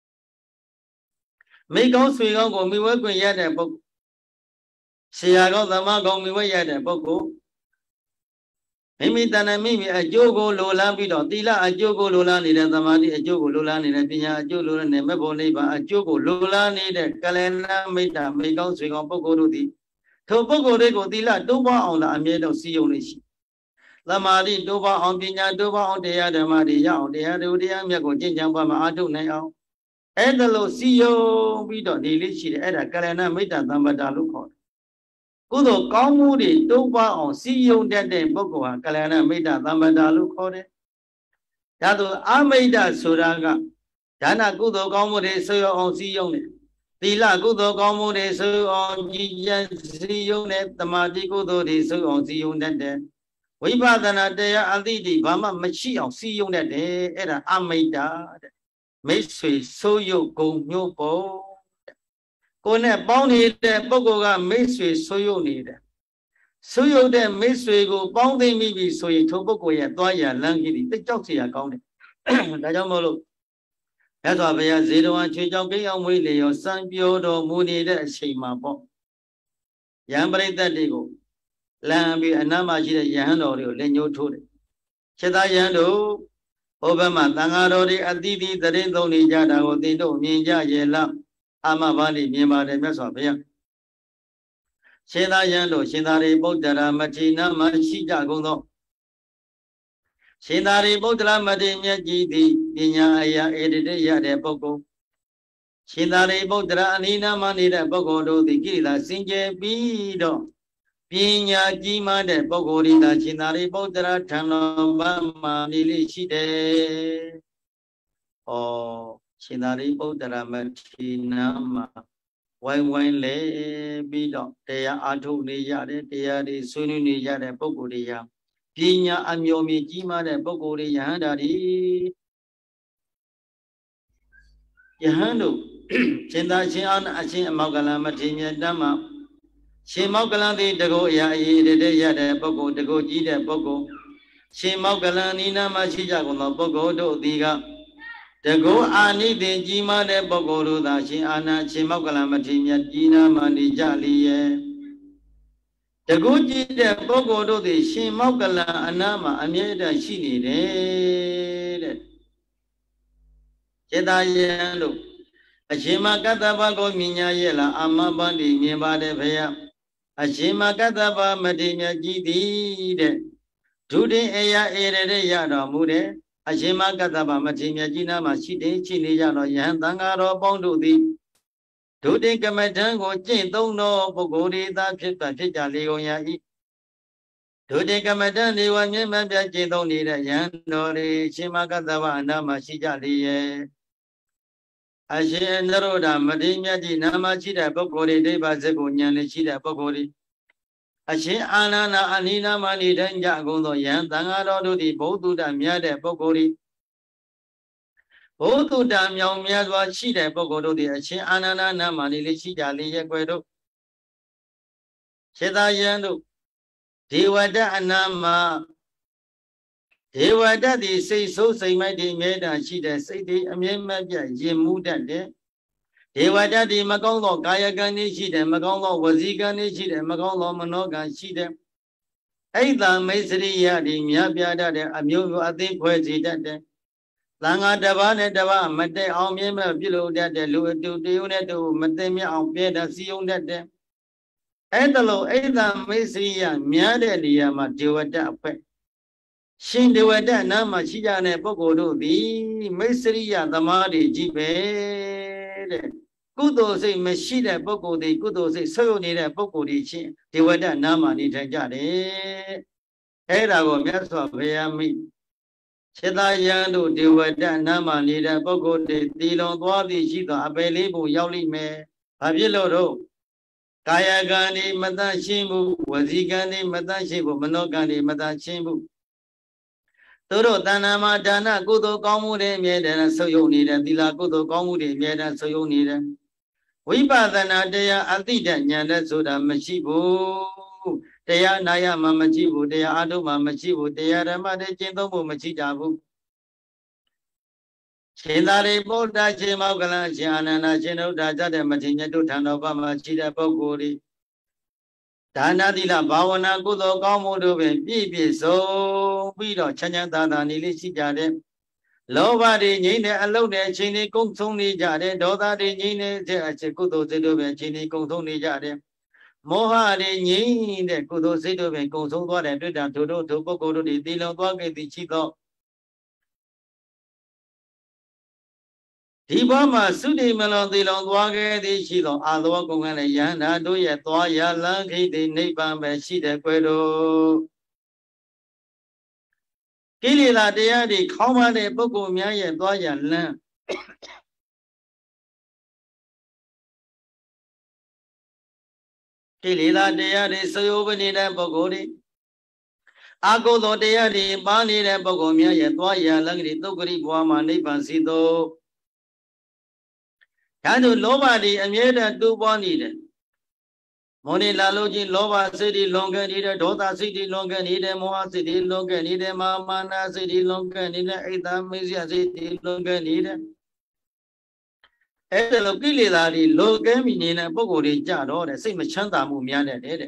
မိကောင်းဆွေကောင်းကိုမိဝဲခွင့်ရတဲ့ပုဂ္ဂိုလ်ဆရာကောင်းသမားကောင်းမိဝဲရတဲ့ပုဂ္ဂိုလ်မိမိတဏ္ဍမိမိအကျိုးကိုလိုလားပြီးတော့သီလအကျိုးကိုလိုလားနေတဲ့သမာဓိအကျိုးကိုလိုလားနေတဲ့ပညာအကျိုးလိုလားနေတဲ့မေဖို့နိဗ္ဗာန်အကျိုးကိုလိုလားနေတဲ့ကလျာဏမိတ်တာမိကောင်းဆွေကောင်းပုဂ္ဂိုလ်တို့သည်ထိုပုဂ္ဂိုလ်တွေကိုသီလတိုးပွားအောင်လားအမြဲတမ်းစီယုံလေးရှိသမာဓိတိုးပွားအောင်ပညာတိုးပွားအောင်တရားဓမ္မတွေရအောင်တရားတို့တရားမြတ်ကိုကျင့်ကြံပါမှာအားထုတ်နိုင်အောင်အဲ့ဒါလို့စီယုံပြီးတော့နေလေးရှိတယ်အဲ့ဒါကလျာဏမိတ်တာသမ္ပဒါလို့ခေါ်တယ်ကုသိုလ်ကောင်းမှုတွေတိုးပွားအောင်စီယုံတတ်တဲ့ပုဂ္ဂိုလ်ဟာကလျာဏမိတ်တသမ္ပဒါလို့ခေါ်တယ်။ဒါဆိုအမိတ်တဆိုတာကဒါနကုသိုလ်ကောင်းမှုတွေဆွေးအောင်စီယုံတယ်။သီလကုသိုလ်ကောင်းမှုတွေဆွေးအောင်ကြည်ကြံစီယုံတယ်။သမာဓိကုသိုလ်တွေဆွေးအောင်စီယုံတတ်တယ်။ဝိပဿနာတရားအသိတိဘာမှမရှိအောင်စီယုံတတ်တယ်။အဲ့ဒါအမိတ်တတဲ့။မိတ်ဆွေဆိုးယုတ်ဂုံညို့ပုံကိုယ်နဲ့ပေါင်းနေတဲ့ပုဂ္ဂိုလ်ကမိတ်ဆွေဆိုးယုတ်နေတယ်ဆိုးယုတ်တဲ့မိတ်ဆွေကိုပေါင်းသိမ့်မိပြီဆိုရင်ထိုပုဂ္ဂိုလ်ရဲ့သွားရလမ်းကြီးတိတ်ကြောက်เสียကောင်းတယ်ဒါကြောင့်မို့လို့မြတ်စွာဘုရားဇေတဝန်ချွေကြောင့်ကိအောင်မွေးလေရောစံပြောတော်မူနေတဲ့အချိန်မှာပေါ့ယံပရိသတ်တွေကိုလမ်းပြီးအနားမှာရှိတဲ့ယဟန်တော်တွေကိုလက်ညှိုးထိုးတယ်ခြေသားယဟန်တို့ဟိုဘက်မှာသံဃာတော်တွေအတိအသီးသတင်းသုံးနေကြတာကိုသင်တို့မြင်ကြရဲ့လားအာမဘာလိမြင်ပါတယ်မြတ်စွာဘုရားရှင်သာယံတို့ရှင်သာရိပုတ္တရာမထေရမရှိကြကုန်သောရှင်သာရိပုတ္တရာမထေရမြတ်ကြီးသည်ပညာအရာဧတတိရတဲ့ပုဂ္ဂိုလ်ရှင်သာရိပုတ္တရာအနိနာမနေတဲ့ပုဂ္ဂိုလ်တို့သည်ကိလေသာစင်ကြယ်ပြီးတော့ပညာကြီးမားတဲ့ပုဂ္ဂိုလ်ဤသာရှင်သာရိပုတ္တရာထံတော်မှာနေလိရှိတယ်။ဩရှင်သာရိပုတ္တရာမထေရမှာဝိုင်းဝိုင်းလဲပြီးတော့တရားအားထုတ်နေရတယ်တရားတွေဆွေးနွေးနေရတဲ့ပုဂ္ဂိုလ်တွေဟာပညာအမျိုးမြင့်ကြီးမားတဲ့ပုဂ္ဂိုလ်တွေယဟန္တာတွေယဟန်တို့ရှင်သာရှင်အာအရှင်အမောက္ကလမထေရမြတ်တမ်းမှာရှင်မောက္ကလသည်တကုတ်အရာအရေးတည်းရတဲ့ပုဂ္ဂိုလ်တကုတ်ကြီးတဲ့ပုဂ္ဂိုလ်ရှင်မောကလန်နိနာမရှိကြကုန်သောပုဂ္ဂိုလ်တို့သည်ကတကုအာနိတိကြီးမားတဲ့ပုဂ္ဂိုလ်တို့သာရှင်အာနာရှင်မောကလန်မထေရမြတ်ကြီးနာမှနေကြလေရဲ့တကုကြည့်တဲ့ပုဂ္ဂိုလ်တို့သည်ရှင်မောကလန်အနာမှာအမြဲတမ်းရှိနေတယ်တဲ့စေတယံတို့အရှင်မကတ္တဗကိုမြင်ညာရဲ့လားအာမပန္တိမြင်ပါတယ်ဖေယအရှင်မကတ္တဗမထေရမြတ်ကြီးသည်တဲ့ဒုတိယအယအေရတဲ့ရတော်မူတဲ့အရှင်မကတ္တဗမထေရမြတ်ကြီးနာမှာရှိတယ်ရှိနေကြတော့ယဟန်သံဃာတော်ပေါင်းတို့သည်ဒုတိယကမ္မထံကိုကျင့်သုံးသောပုဂ္ဂိုလ်တွေသာဖြစ်ပါဖြစ်ကြလေကုန်ရာ၏ဒုတိယကမ္မထံဒီဝမြင့်မှန်ပြကျင့်သုံးနေတဲ့ယဟန်တော်တွေရှင်မကတ္တဗအနာမှာရှိကြလေရဲ့အရှင်နရောဓမထေရမြတ်ကြီးနာမရှိတဲ့ပုဂ္ဂိုလ်တွေဒိဗ္ဗစက်ကိုဉာဏ်နဲ့ရှိတဲ့ပုဂ္ဂိုလ်တွေအရှင်အာနန္ဒအနိနာမဏိတံကြအကုန်သောယံသံဃာတော်တို့သည်ဘုဒ္ဓတမြတ်တဲ့ပုဂ္ဂိုလ်သည်ဘုဒ္ဓတမြောင်မြတ်စွာရှိတဲ့ပုဂ္ဂိုလ်တို့သည်အရှင်အာနန္ဒနာမဏိလေးရှိကြလေရဲ့ကွယ်တို့စေတယံတို့ဒေဝတအနာမဒေဝတသည်စိတ်ဆိုးစိတ်မိုက်တွေအမြဲတမ်းရှိတဲ့စိတ်တွေအမြဲမပြတ်ရင်မှုတတ်တဲ့ဒေဝတတိမကောင်းသောကာယကံတွေရှိတယ်မကောင်းသောဝစီကံတွေရှိတယ်မကောင်းသောမနောကံရှိတယ်အိတ်တံမိတ်စရိယတွေမြတ်ပြတတ်တဲ့အမျိုးမျိုးအသိဖွဲ့စီတတ်တယ်သံဃာတစ်ပါးနဲ့တစ်ပါးမတည့်အောင်မြင်မဲ့ပြုလုပ်တတ်တဲ့လူအတူတယုံနဲ့တူမသိမြအောင်ပြည့်တဲ့စီယုံတတ်တယ်အဲ့ဒါလို့အိတ်တံမိတ်စရိယမြတ်တဲ့နေရာမှာဒေဝတအဖွဲ့ရှင်ဒေဝတနာမှာရှိကြတဲ့ပုဂ္ဂိုလ်တို့သည်မိတ်စရိယသမားတွေကြီးပဲတဲ့ကုသိုလ်စိတ်မရှိတဲ့ပုဂ္ဂိုလ်တွေကုသိုလ်စိတ်ဆုပ်ယုပ်နေတဲ့ပုဂ္ဂိုလ်တွေချင်းဒေဝတနာမှာနေထိုင်ကြတယ်အဲ့ဒါကိုမြတ်စွာဘုရားမိစေတယံတို့ဒေဝတနာမှာနေတဲ့ပုဂ္ဂိုလ်တွေတည်လွန်သွားသည်ရှိသောအပေလေးပုံရောက်လိမ့်မယ်ဘာဖြစ်လို့တော့ကာယကံဒီမတန့်ရှင်းမှုဝစီကံဒီမတန့်ရှင်းမှုမနောကံဒီမတန့်ရှင်းမှုသူတို့တဏ္ဍာမှာဒါနကုသိုလ်ကောင်းမှုတွေအမြဲတမ်းဆုပ်ယုပ်နေတယ်သီလကုသိုလ်ကောင်းမှုတွေအမြဲတမ်းဆုပ်ယုပ်နေတယ်ဝိပဿနာတရားအတိတ်ဉာဏ်နဲ့ဆိုတာမရှိဘူးတရားနာရမှာမရှိဘူးတရားအားထုတ်မှာမရှိဘူးတရားဓမ္မတွေကျင့်သုံးဖို့မရှိကြဘူးရှင်သာရိပုတ္တရှင်မောကလန်ရှင်အာနန္ဒရှင်တို့ဒါကြတဲ့မထေရတို့ထံတော်ဘမှာရှိတဲ့ပုဂ္ဂိုလ်တွေဒါနသီလဘာဝနာကုသိုလ်ကောင်းမှုတို့ပင်ပြည့်ပြည့်စုံပြီးတော့ချမ်းချမ်းသာသာနေလေးရှိကြတယ်လောဘတွေငြိမ့်တဲ့အလုတ်နဲ့အချိန်တွေကုန်ဆုံးနေကြတယ်ဒေါသတွေငြိမ့်တဲ့အချိန်ကုသိုလ်စိတ်တို့ပင်အချိန်တွေကုန်ဆုံးနေကြတယ်မောဟတွေငြိမ့်တဲ့ကုသိုလ်စိတ်တို့ပင်ကုန်ဆုံးသွားတဲ့တွေ့တာတို့တို့တို့ပုဂ္ဂိုလ်တို့တွေတည်လုံသွားခဲ့သည်ရှိသောဒီဘောမှာသုတိမလွန်တည်လုံသွားခဲ့သည်ရှိသောအာသောကုံကလည်းယန္တာတို့ရဲ့သွားရလန်းခိတိနိဗ္ဗာန်ပဲရှိတဲ့ကွယ်တို့ကိလေသာတရားတွေခေါင်းပါတဲ့ပုဂ္ဂိုလ်များရဲ့သွားရလန်းကိလေသာတရားတွေဆွေးဝေးနေတဲ့ပုဂ္ဂိုလ်တွေအာဟုသောတရားတွေပါနေတဲ့ပုဂ္ဂိုလ်များရဲ့သွားရလန်းကိသုတ်ဂရိဘဝမှာနိဗ္ဗာန်စီသောဒါတို့လောဘတွေအမြဲတမ်းတူပွားနေတယ်မောနေလာလို့ချင်းလောဘစိတ်တွေလွန်ကဲနေတယ်ဒေါသစိတ်တွေလွန်ကဲနေတယ်မောဟစိတ်တွေလွန်ကဲနေတယ်မာမာနစိတ်တွေလွန်ကဲနေတယ်အိတ်သားမေ့စရာစိတ်တွေလွန်ကဲနေတယ်အဲ့ဒါလိုကိလေသာတွေလွန်ကဲမိနေတဲ့ပုဂ္ဂိုလ်တွေကြတော့တဲ့စိတ်မချမ်းသာမှုများတဲ့တဲ့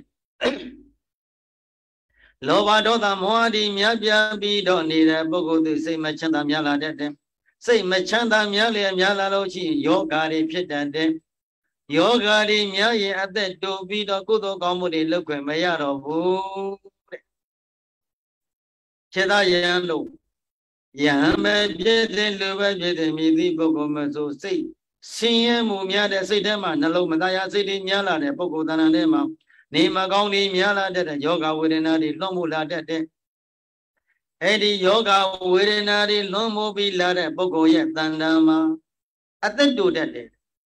လောဘဒေါသမောဟတွေများပြားပြီးတော့နေတဲ့ပုဂ္ဂိုလ်တွေစိတ်မချမ်းသာများလာတဲ့စိတ်မချမ်းသာများလေများလာလို့ရှိရင်ယောဂါတွေဖြစ်တတ်တယ်ယောဂါတွေများရင်အသက်တိုးပြီးတော့ကုသိုလ်ကောင်းမှုတွေလုပ်ခွင့်မရတော့ဘူးတဲ့ခြေသားယံလို့ယံပဲပြည့်တဲ့လူပဲပြည့်တဲ့မြည်သည့်ပုဂ္ဂိုလ်မဆိုစိတ်ဆင်းရဲမှုများတဲ့စိတ်ထဲမှာနှလုံးမသားရစိတ်တွေများလာတဲ့ပုဂ္ဂိုလ်တဏ္ဍာထဲမှာနေမကောင်းတွေများလာတဲ့ယောဂဝေဒနာတွေလွန်မှုလာတတ်တဲ့အဲ့ဒီယောဂဝေဒနာတွေလွန်မှုပြီးလာတဲ့ပုဂ္ဂိုလ်ရဲ့တဏ္ဍာမှာအသက်တိုတတ်တယ်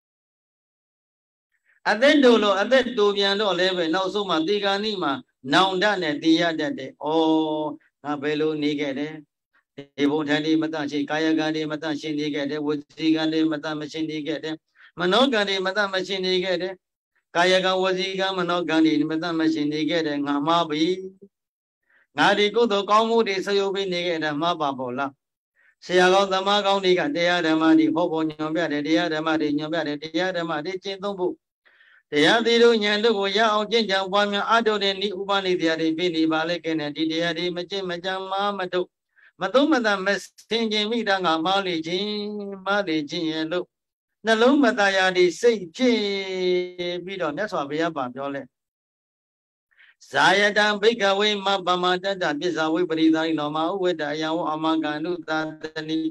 အသက်တိုလို့အသက်တိုပြန်တော့လည်းပဲနောက်ဆုံးမှဒီကဏိမှာနောင်တနဲ့တည်ရတတ်တယ်။ဩငါဘယ်လိုနေခဲ့တယ်ဒီဘုံထန်ဒီမတန့်ရှိကာယကံဒီမတန့်ရှင်းနေခဲ့တယ်ဝစီကံဒီမတန့်မရှင်းနေခဲ့တယ်မနောကံဒီမတန့်မရှင်းနေခဲ့တယ်ကာယကံဝစီကံမနောကံဒီမတန့်မရှင်းနေခဲ့တယ်ငါမှားပြီ ngã đi cố tổ cao mu đi sơ yêu bên này cái đam ma bà bảo la xe cao đam ma cao đi cả địa đam ma đi hô bồ nhom bè đi địa đam ma đi nhom bè đi địa đam ma đi trên tung bu địa đi đâu nhận được của ya ông trên chẳng qua miếng ăn đồ đi ni uban đi địa đi bên đi bà lấy cái này đi địa đi mà trên mà chẳng mà mà đâu mà tôi mà ta mà sinh trên mi đang ngắm mà đi trên mà đi trên lúc nó lúc mà ta ya đi xây trên bị đó nhất số bây giờ bàပြောlên Sayadam Bhikkhave Mabama Tata Pisawe Paridhari Noma Uveda Yahu Amakanu Tatani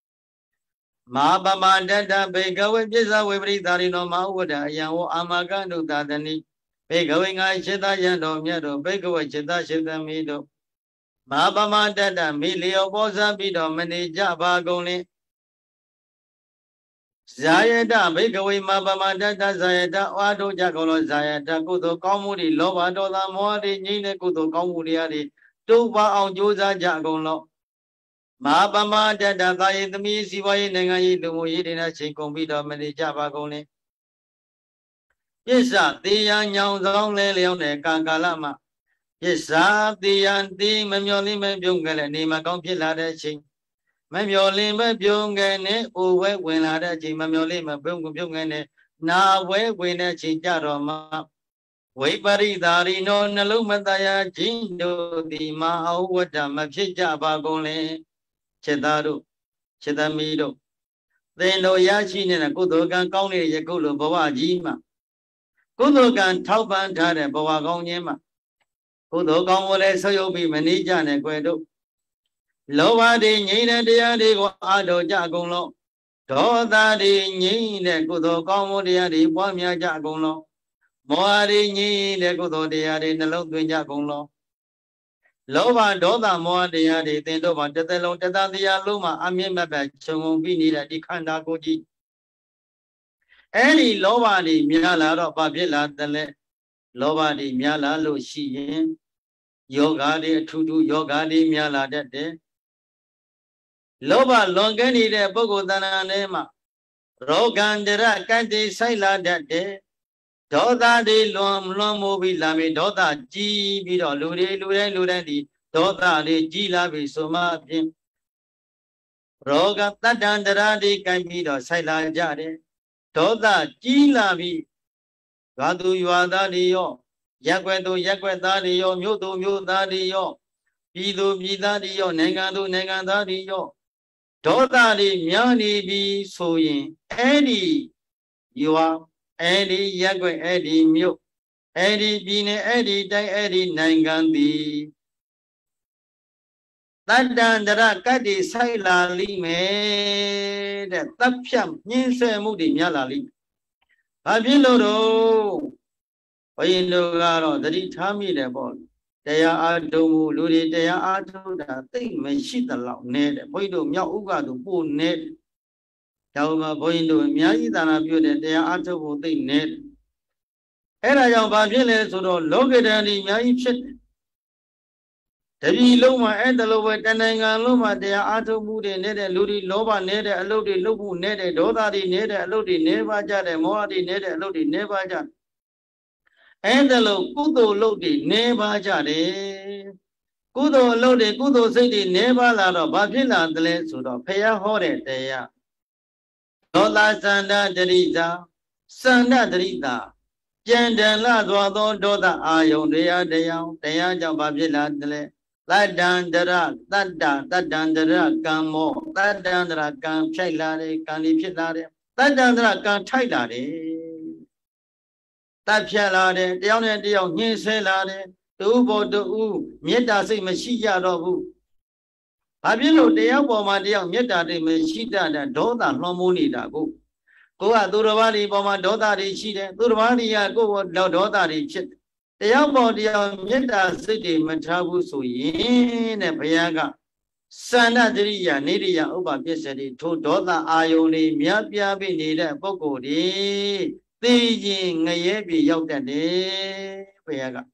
Mabama Tata Bhikkhave Pisawe Paridhari Noma Uveda Yahu Amakanu Tatani Bhikkhave Nga Chitta Yando Myato Bhikkhave Chitta Chitta Mido Mabama Tata Milio Bosa Bido Manija Bhagone Zayada Bhikkhave Mabama Tata Zayada Wado Jakolo Zayada Kuto Kamuri Loba Dola Moari Nine Kuto Kamuriari Tuba Ang Juza Jakolo Mabama Tata Zayadami Siwai Nengai Dumu Yidina Chinkum Bido Manija Bhagone Yesa Tiyan Yang Zong Le Leone Kankalama Yesa Tiyan Ti Memyoli Memyungale Nima Kampila De Ching Mấy biểu linh mấy biểu nghe nè, u quế quên là đó chỉ mà biểu linh mà biểu cũng biểu nghe nè, na quế quên là chỉ cha rồi mà, quế bari dari no na lúc mà ta ya chính đồ thì mà áo quất mà phía cha ba con lên, chết ta đâu, chết ta mi đâu, tên đồ ya chi nè là cô tôi càng cao này giờ cô luôn bảoว่าgì mà, cô tôi càng tháo ban ra để bảoว่าcao nhé mà, cô tôi cao vào đây sao yêu bị mình đi cha này quên đâu. Loba đi nhị nè địa đi qua đồ cha cùng lo, đó ta đi nhị nè cụ thọ cao mu địa đi qua miya cha cùng lo, mua đi nhị nè cụ thọ địa đi nè lâu tuyên cha cùng lo, loba đó ta mua địa đi tiền đồ bằng tết lâu tết ta địa lâu mà âm yên mà bẻ chung ông vi ni là đi khăn đa cô chi, ấy đi loba đi miya là đó ba biết là tên lệ, loba đi miya là lô si yên, yoga đi thu thu yoga đi miya là đẹp đấy. Loba longan ni de Bogotana nema Rogandera Kanti Saila de Doda de Lom Lomobi Lami Doda G Bido Lure Lure Lurandi Doda de Gila Bisoma Pim Roga Tadandra de Kambido Saila Jade Doda Gila Bi Gadu Yuada de Yo Yaquedo Yaqueta de Yo Mutu Muta de Yo Pido Pida de Yo Negando Neganda de Yo đó ta đi nhớ đi đi soi Eddie yêu Eddie giác quay Eddie miêu Eddie đi nè Eddie đây Eddie này gan đi ta đang ra cái gì sai là li mẹ để tập chậm nhưng sẽ mục đích nhớ là li à biết đâu đâu bây giờ rồi đã đi tham mi để bỏ Taya adu luri taya adu da ting me shi da lao ne de boi do myaw u ka do po ne daw ma boi do mya yi da na pyo de taya adu bo ting ne ai da jaw ba phit le so do lokedan ni mya yi phit de bi long ma ai da lo we tan nai ngan lo ma taya adu mu de ne de luri loba ne de a lou de lou bu ne de doda ri ne de a lou de ne ba ja de moha ri ne de a lou de ne ba ja Anh ta lâu cú đồ lâu đi nè ba cha đấy, cú đồ lâu đi cú đồ xây đi nè ba là đó ba phía là thế số đó phải học đấy đấy à, đó là san đa đấy ra, san đa đấy ra, chân đàn là đó đó đó là ai用đấy à đấy à đấy à cho ba phía là thế, lại đàn ra, ta đàn ta đàn ra cam mò, ta đàn ra cam chạy là đấy, cam đi phía là đấy, ta đàn ra cam chạy là đấy. Ta phía là đấy, đeo này đeo như thế là đấy, tu bồ tu, miết ta xây mà xí ra đó bu. À biết rồi đeo bồ mà đeo miết ta thì mà xí ra đấy, đó ta lo mua đi đã bu. Cô à tu rồi đi bồ mà đó ta đi xí đấy, tu rồi đi à cô đó đó ta đi chết. Đeo bồ đeo miết ta xây thì mà thao bu suy này bây giờ cả. San na đi ya, nè đi ya, ông bà biết sẽ đi, thu đó ta ai用đi, miết bia bị đi đấy, bố cô đi. Tuy nhiên ngày bị giao trả để về cả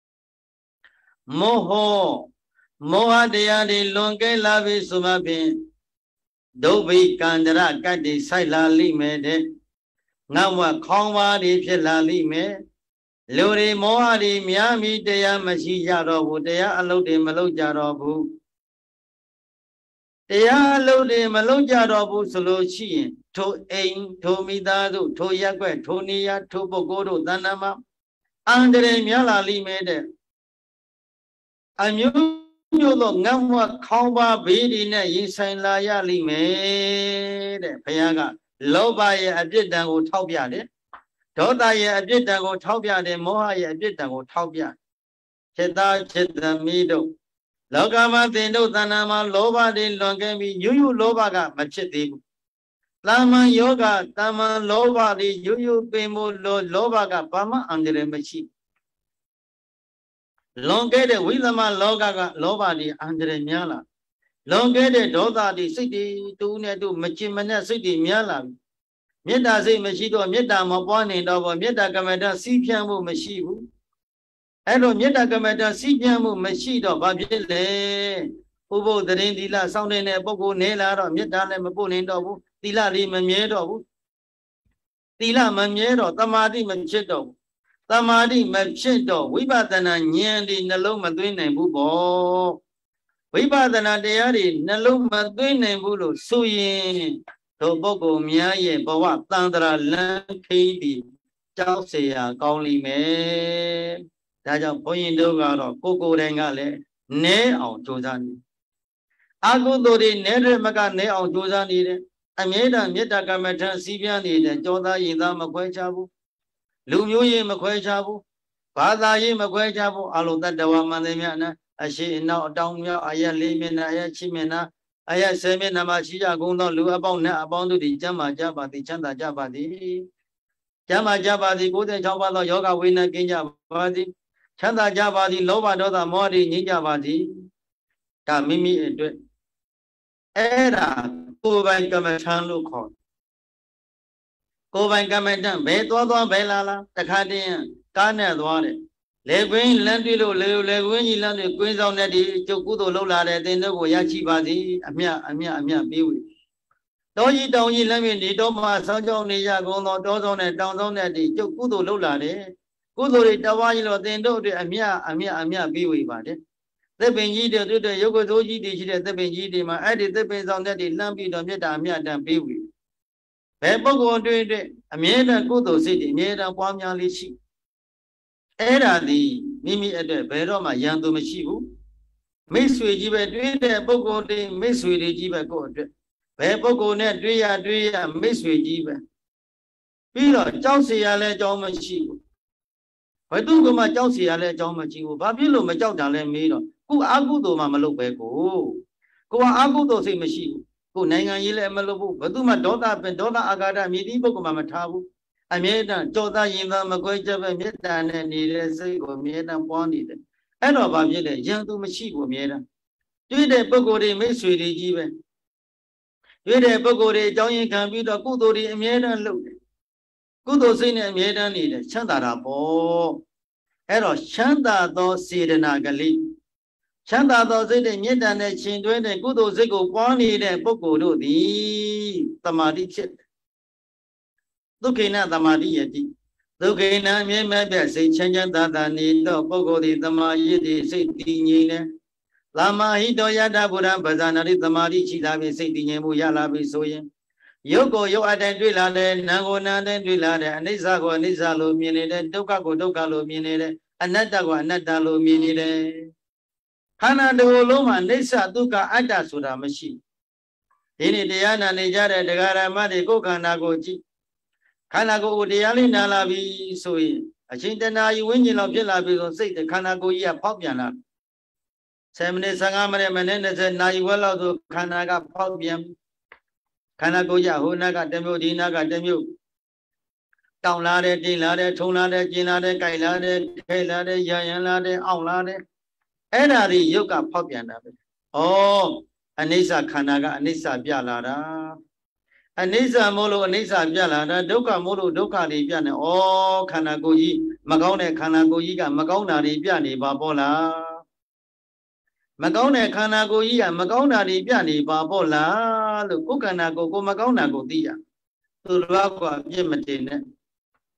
mô hồ mô ha địa đi luôn cái la vi số mà bên đâu bị can ra cái đi sai la li mẹ đấy ngao mà không qua đi phía la li mẹ လူတွေမောဟတွေများပြီးတရားမရှိကြတော့ဘူးတရားအလုပ်တွေမလုပ်ကြတော့ဘူးတရားအလုပ်တွေမလုပ်ကြတော့ဘူးဆိုလို့ရှိရင်ထိုအိမ်ထိုမိသားစုထိုရက်ွက်ထိုနေရာထိုပုဂ္ဂိုလ်တို့တဏ္ဍာမှာအန္တရာယ်များလာလိမ့်မယ်တဲ့အမျိုးမျိုးသောငတ်မွတ်ခေါင်းပါဘေးတွေနဲ့ရင်ဆိုင်လာရလိမ့်မယ်တဲ့ဘုရားကလောဘရဲ့အပြစ်ဒဏ်ကိုထောက်ပြတယ်ဒေါသရဲ့အပြစ်ဒဏ်ကိုထောက်ပြတယ်မောဟရဲ့အပြစ်ဒဏ်ကိုထောက်ပြจิตသားจิตသမီးတို့လောကမှာသင်တို့တဏ္ဍာမှာလောဘတွေလွန်ခဲ့ပြီးရိုးရိုးလောဘကမဖြစ်သေးဘူးတာမန်ယောဂတာမန်လောဘတွေရိုးရိုးပင်မို့လောဘကဘာမှအန္တရာယ်မရှိလွန်ခဲ့တဲ့ဝိသမလောကကလောဘတွေအန္တရာယ်များလာလွန်ခဲ့တဲ့ဒေါသတွေစိတ်တွေတူနဲ့တူမချင်မနဲ့စိတ်တွေများလာပြီမေတ္တာစိတ်မရှိတော့မေတ္တာမပွားနိုင်တော့ဘောမေတ္တာကမ္မဋ္ဌာန်းစီးဖြန့်မှုမရှိဘူးအဲ့တော့မေတ္တာကမ္မဋ္ဌာန်းစီးဖြန့်မှုမရှိတော့ဘာဖြစ်လဲဥပုသ္တရင်သီလစောင့်တဲ့ပုဂ္ဂိုလ်နေလာတော့မေတ္တာလည်းမပို့နိုင်တော့ဘူးသီလလေးမမြဲတော့ဘူးသီလမမြဲတော့တမာတိမဖြစ်တော့ဘူးတမာတိမဖြစ်တော့ဝိပဿနာဉာဏ်ဒီနှလုံးမသွင်းနိုင်ဘူးပေါ့ဝိပဿနာတရားတွေနှလုံးမသွင်းနိုင်ဘူးလို့ဆိုရင်တို့ပုဂ္ဂိုလ်များရဲ့ဘဝတန်ត្រာလမ်းခိပြီးကြောက်เสียကောင်းလိမ့်မယ်ဒါကြောင့်ဘုန်းကြီးတို့ကတော့ကိုကိုယ်တိုင်ကလည်းနဲအောင်ကြိုးစားနေအကုသိုလ်တွေနဲတဲ့မကနဲအောင်ကြိုးစားနေတယ်အမြဲတမ်းမေတ္တာကမ္မထံစီးပြနေတယ်ကြောသားရင်သားမခွဲခြားဘူးလူမျိုးရေးမခွဲခြားဘူးဘာသာရေးမခွဲခြားဘူးအလုံးတတ္တဝါမှန်တယ်များနော်အရှိအနောက်အတောင်မြောက်အရက်လေးမျက်နှာအရက်ချိမျက်နှာအရက်ဆယ်မျက်နှာမှာရှိကြကုန်သောလူအပေါင်းနဲ့အပေါင်းတို့ဒီကျမ်းမာကြပါသည်ချမ်းသာကြပါသည်ကျမ်းမာကြပါသည်ကိုယ်တဲ့၆ပါးသောယောဂဝိနည်းကင်းကြပါသည်ချမ်းသာကြပါသည်လောဘဒေါသမောဟတွေငြိမ်းကြပါသည်ဒါမိမိအတွက်အဲ့ဒါကိုယ်ပိုင်ကမ္မထံလို့ခေါ်ကိုယ်ပိုင်ကမ္မထံဘယ်သွားသွားဘယ်လာလာတခါတည်းကားနဲ့သွားတယ်လေကွင်းလမ်းတွေ့လို့လေလေကွင်းကြီးလမ်းတွေ့ကွင်းဆောင်တဲ့ဒီကျုပ်ကုသိုလ်လုပ်လာတဲ့သင်တို့ကိုရရှိပါသည်အမြအမြအမြပေးဝေတောကြီးတောင်ကြီးလမ်းပြင်ဒီတော့မှဆောင်းကြောင်းနေရကုန်သောတောဆောင်တဲ့တောင်ဆောင်တဲ့ဒီကျုပ်ကုသိုလ်လုပ်လာတယ်ကုသိုလ်တွေတဝါကြီးလို့သင်တို့အတွက်အမြအမြအမြပေးဝေပါတယ်သက်ပင်ကြီးတွေတို့တဲ့ရုပ်ကသိုးကြီးတွေရှိတဲ့သက်ပင်ကြီးတွေမှာအဲ့ဒီသက်ပင်ဆောင်တဲ့ဒီလှမ်းပြီးတော့မေတ္တာအမြတန်ပေးဝေဘယ်ပုဂ္ဂိုလ်တွေအတွက်အမြဲတမ်းကုသိုလ်စိတ်တွေအမြဲတမ်းပွားများလေးရှိအဲ့ဒါဒီမိမိအတွက်ဘယ်တော့မှရန်သူမရှိဘူးမိတ်ဆွေကြီးပဲတွေးတဲ့ပုဂ္ဂိုလ်တွေမိတ်ဆွေတွေကြီးပဲကိုယ့်အတွက်ဘယ်ပုဂ္ဂိုလ်နဲ့တွေးရတွေးရမိတ်ဆွေကြီးပဲပြီးတော့ကြောက်เสียရလဲအကြောင်းမရှိဘူးဘယ်သူကမှကြောက်เสียရလဲအကြောင်းမရှိဘူးဘာဖြစ်လို့မကြောက်တာလဲမေးတော့ကိုအကုသိုလ်မှမလုပ်ပဲကိုကိုကအကုသိုလ်စိတ်မရှိဘူးကိုနိုင်ငံရေးလည်းမလုပ်ဘူးဘယ်သူမှဒေါသပင်ဒေါသအာဃာတမြည်သည့်ပုဂ္ဂိုလ်မှမထားဘူးအမြဲတမ်းကြောသားရင်သားမကွဲကြပဲမေတ္တာနဲ့နေတဲ့စိတ်ကိုအမြဲတမ်းပွားနေတယ်အဲ့တော့ဘာဖြစ်လဲရန်သူမရှိဘူးအမြဲတမ်းတွေ့တဲ့ပုဂ္ဂိုလ်တွေမိတ်ဆွေတွေကြီးပဲတွေ့တဲ့ပုဂ္ဂိုလ်တွေအကြောင်းရင်းခံပြီးတော့ကုသိုလ်တွေအမြဲတမ်းလုပ်တယ်ကုသိုလ်စိတ်နဲ့အမြဲတမ်းနေတယ်ချမ်းသာတာပေါ့အဲ့တော့ချမ်းသာသောစေတနာကလေးချမ်းသာသောစိတ်နဲ့မေတ္တာနဲ့ရှင်တွဲတဲ့ကုသိုလ်စိတ်ကိုပွားနေတဲ့ပုဂ္ဂိုလ်တို့သည်တမာတိဖြစ်တယ်ဒုက္ခိနသမာဓိယတိဒုက္ခိနအမြဲမဲ့ပြစိတ်ချမ်းချမ်းသာသာနေတော့ပုဂ္ဂိုလ်သည်သမာယိတိစိတ်တည်ငြိမ်တယ်သမာဟိတောယတဗုဒ္ဓပဇာနာတိသမာဓိရှိလာပြီစိတ်တည်ငြိမ်မှုရလာပြီဆိုရင်ရုပ်ကိုရုပ်အတိုင်းတွေ့လာတယ်နာမ်ကိုနာမ်အတိုင်းတွေ့လာတယ်အနိစ္စကိုအနိစ္စလို့မြင်နေတယ်ဒုက္ခကိုဒုက္ခလို့မြင်နေတယ်အနတ္တကိုအနတ္တလို့မြင်နေတယ်ခန္ဓာတစ်ခုလုံးမှာအိဋ္ဌဒုက္ခအတ္တဆိုတာမရှိဒီနေ့တရားနာနေကြတဲ့တရားဓမ္မတွေကိုခန္ဓာကိုကြည့်ခန္ဓာကိုယ်တရားလေးနာလာပြီဆိုရင်အချိန်တနာရီဝိညာဉ်လောက်ဖြစ်လာပြီဆိုစိတ်ခန္ဓာကိုယ်ကြီးကဖောက်ပြန်လာဆယ်မိနစ်ဆယ့်ငါးမိနစ်မိနစ်၂၀နာရီဝက်လောက်ဆိုခန္ဓာကဖောက်ပြန်ခန္ဓာကိုယ်ကြီးဟိုနာကတမျိုးဒီနာကတမျိုးတောင်းလာတယ်တင်းလာတယ်ထုံလာတယ်ကျင်လာတယ်ကြိုက်လာတယ်ခဲလာတယ်ရရန်လာတယ်အောင့်လာတယ်အဲ့ဒါတွေရုပ်ကဖောက်ပြန်တာပဲဩအနိစ္စခန္ဓာကအနိစ္စပြလာတာအနိစ္စမို့လို့အနိစ္စပြလာတာဒုက္ခမို့လို့ဒုက္ခတွေပြနေဩခန္ဓာကိုယ်ကြီးမကောင်းတဲ့ခန္ဓာကိုယ်ကြီးကမကောင်းတာတွေပြနေပါပေါ့လားမကောင်းတဲ့ခန္ဓာကိုယ်ကြီးကမကောင်းတာတွေပြနေပါပေါ့လားလို့ကိုယ်ခန္ဓာကိုယ်ကိုမကောင်းတာကိုသိရသူတော်ကအပြစ်မတင်နဲ့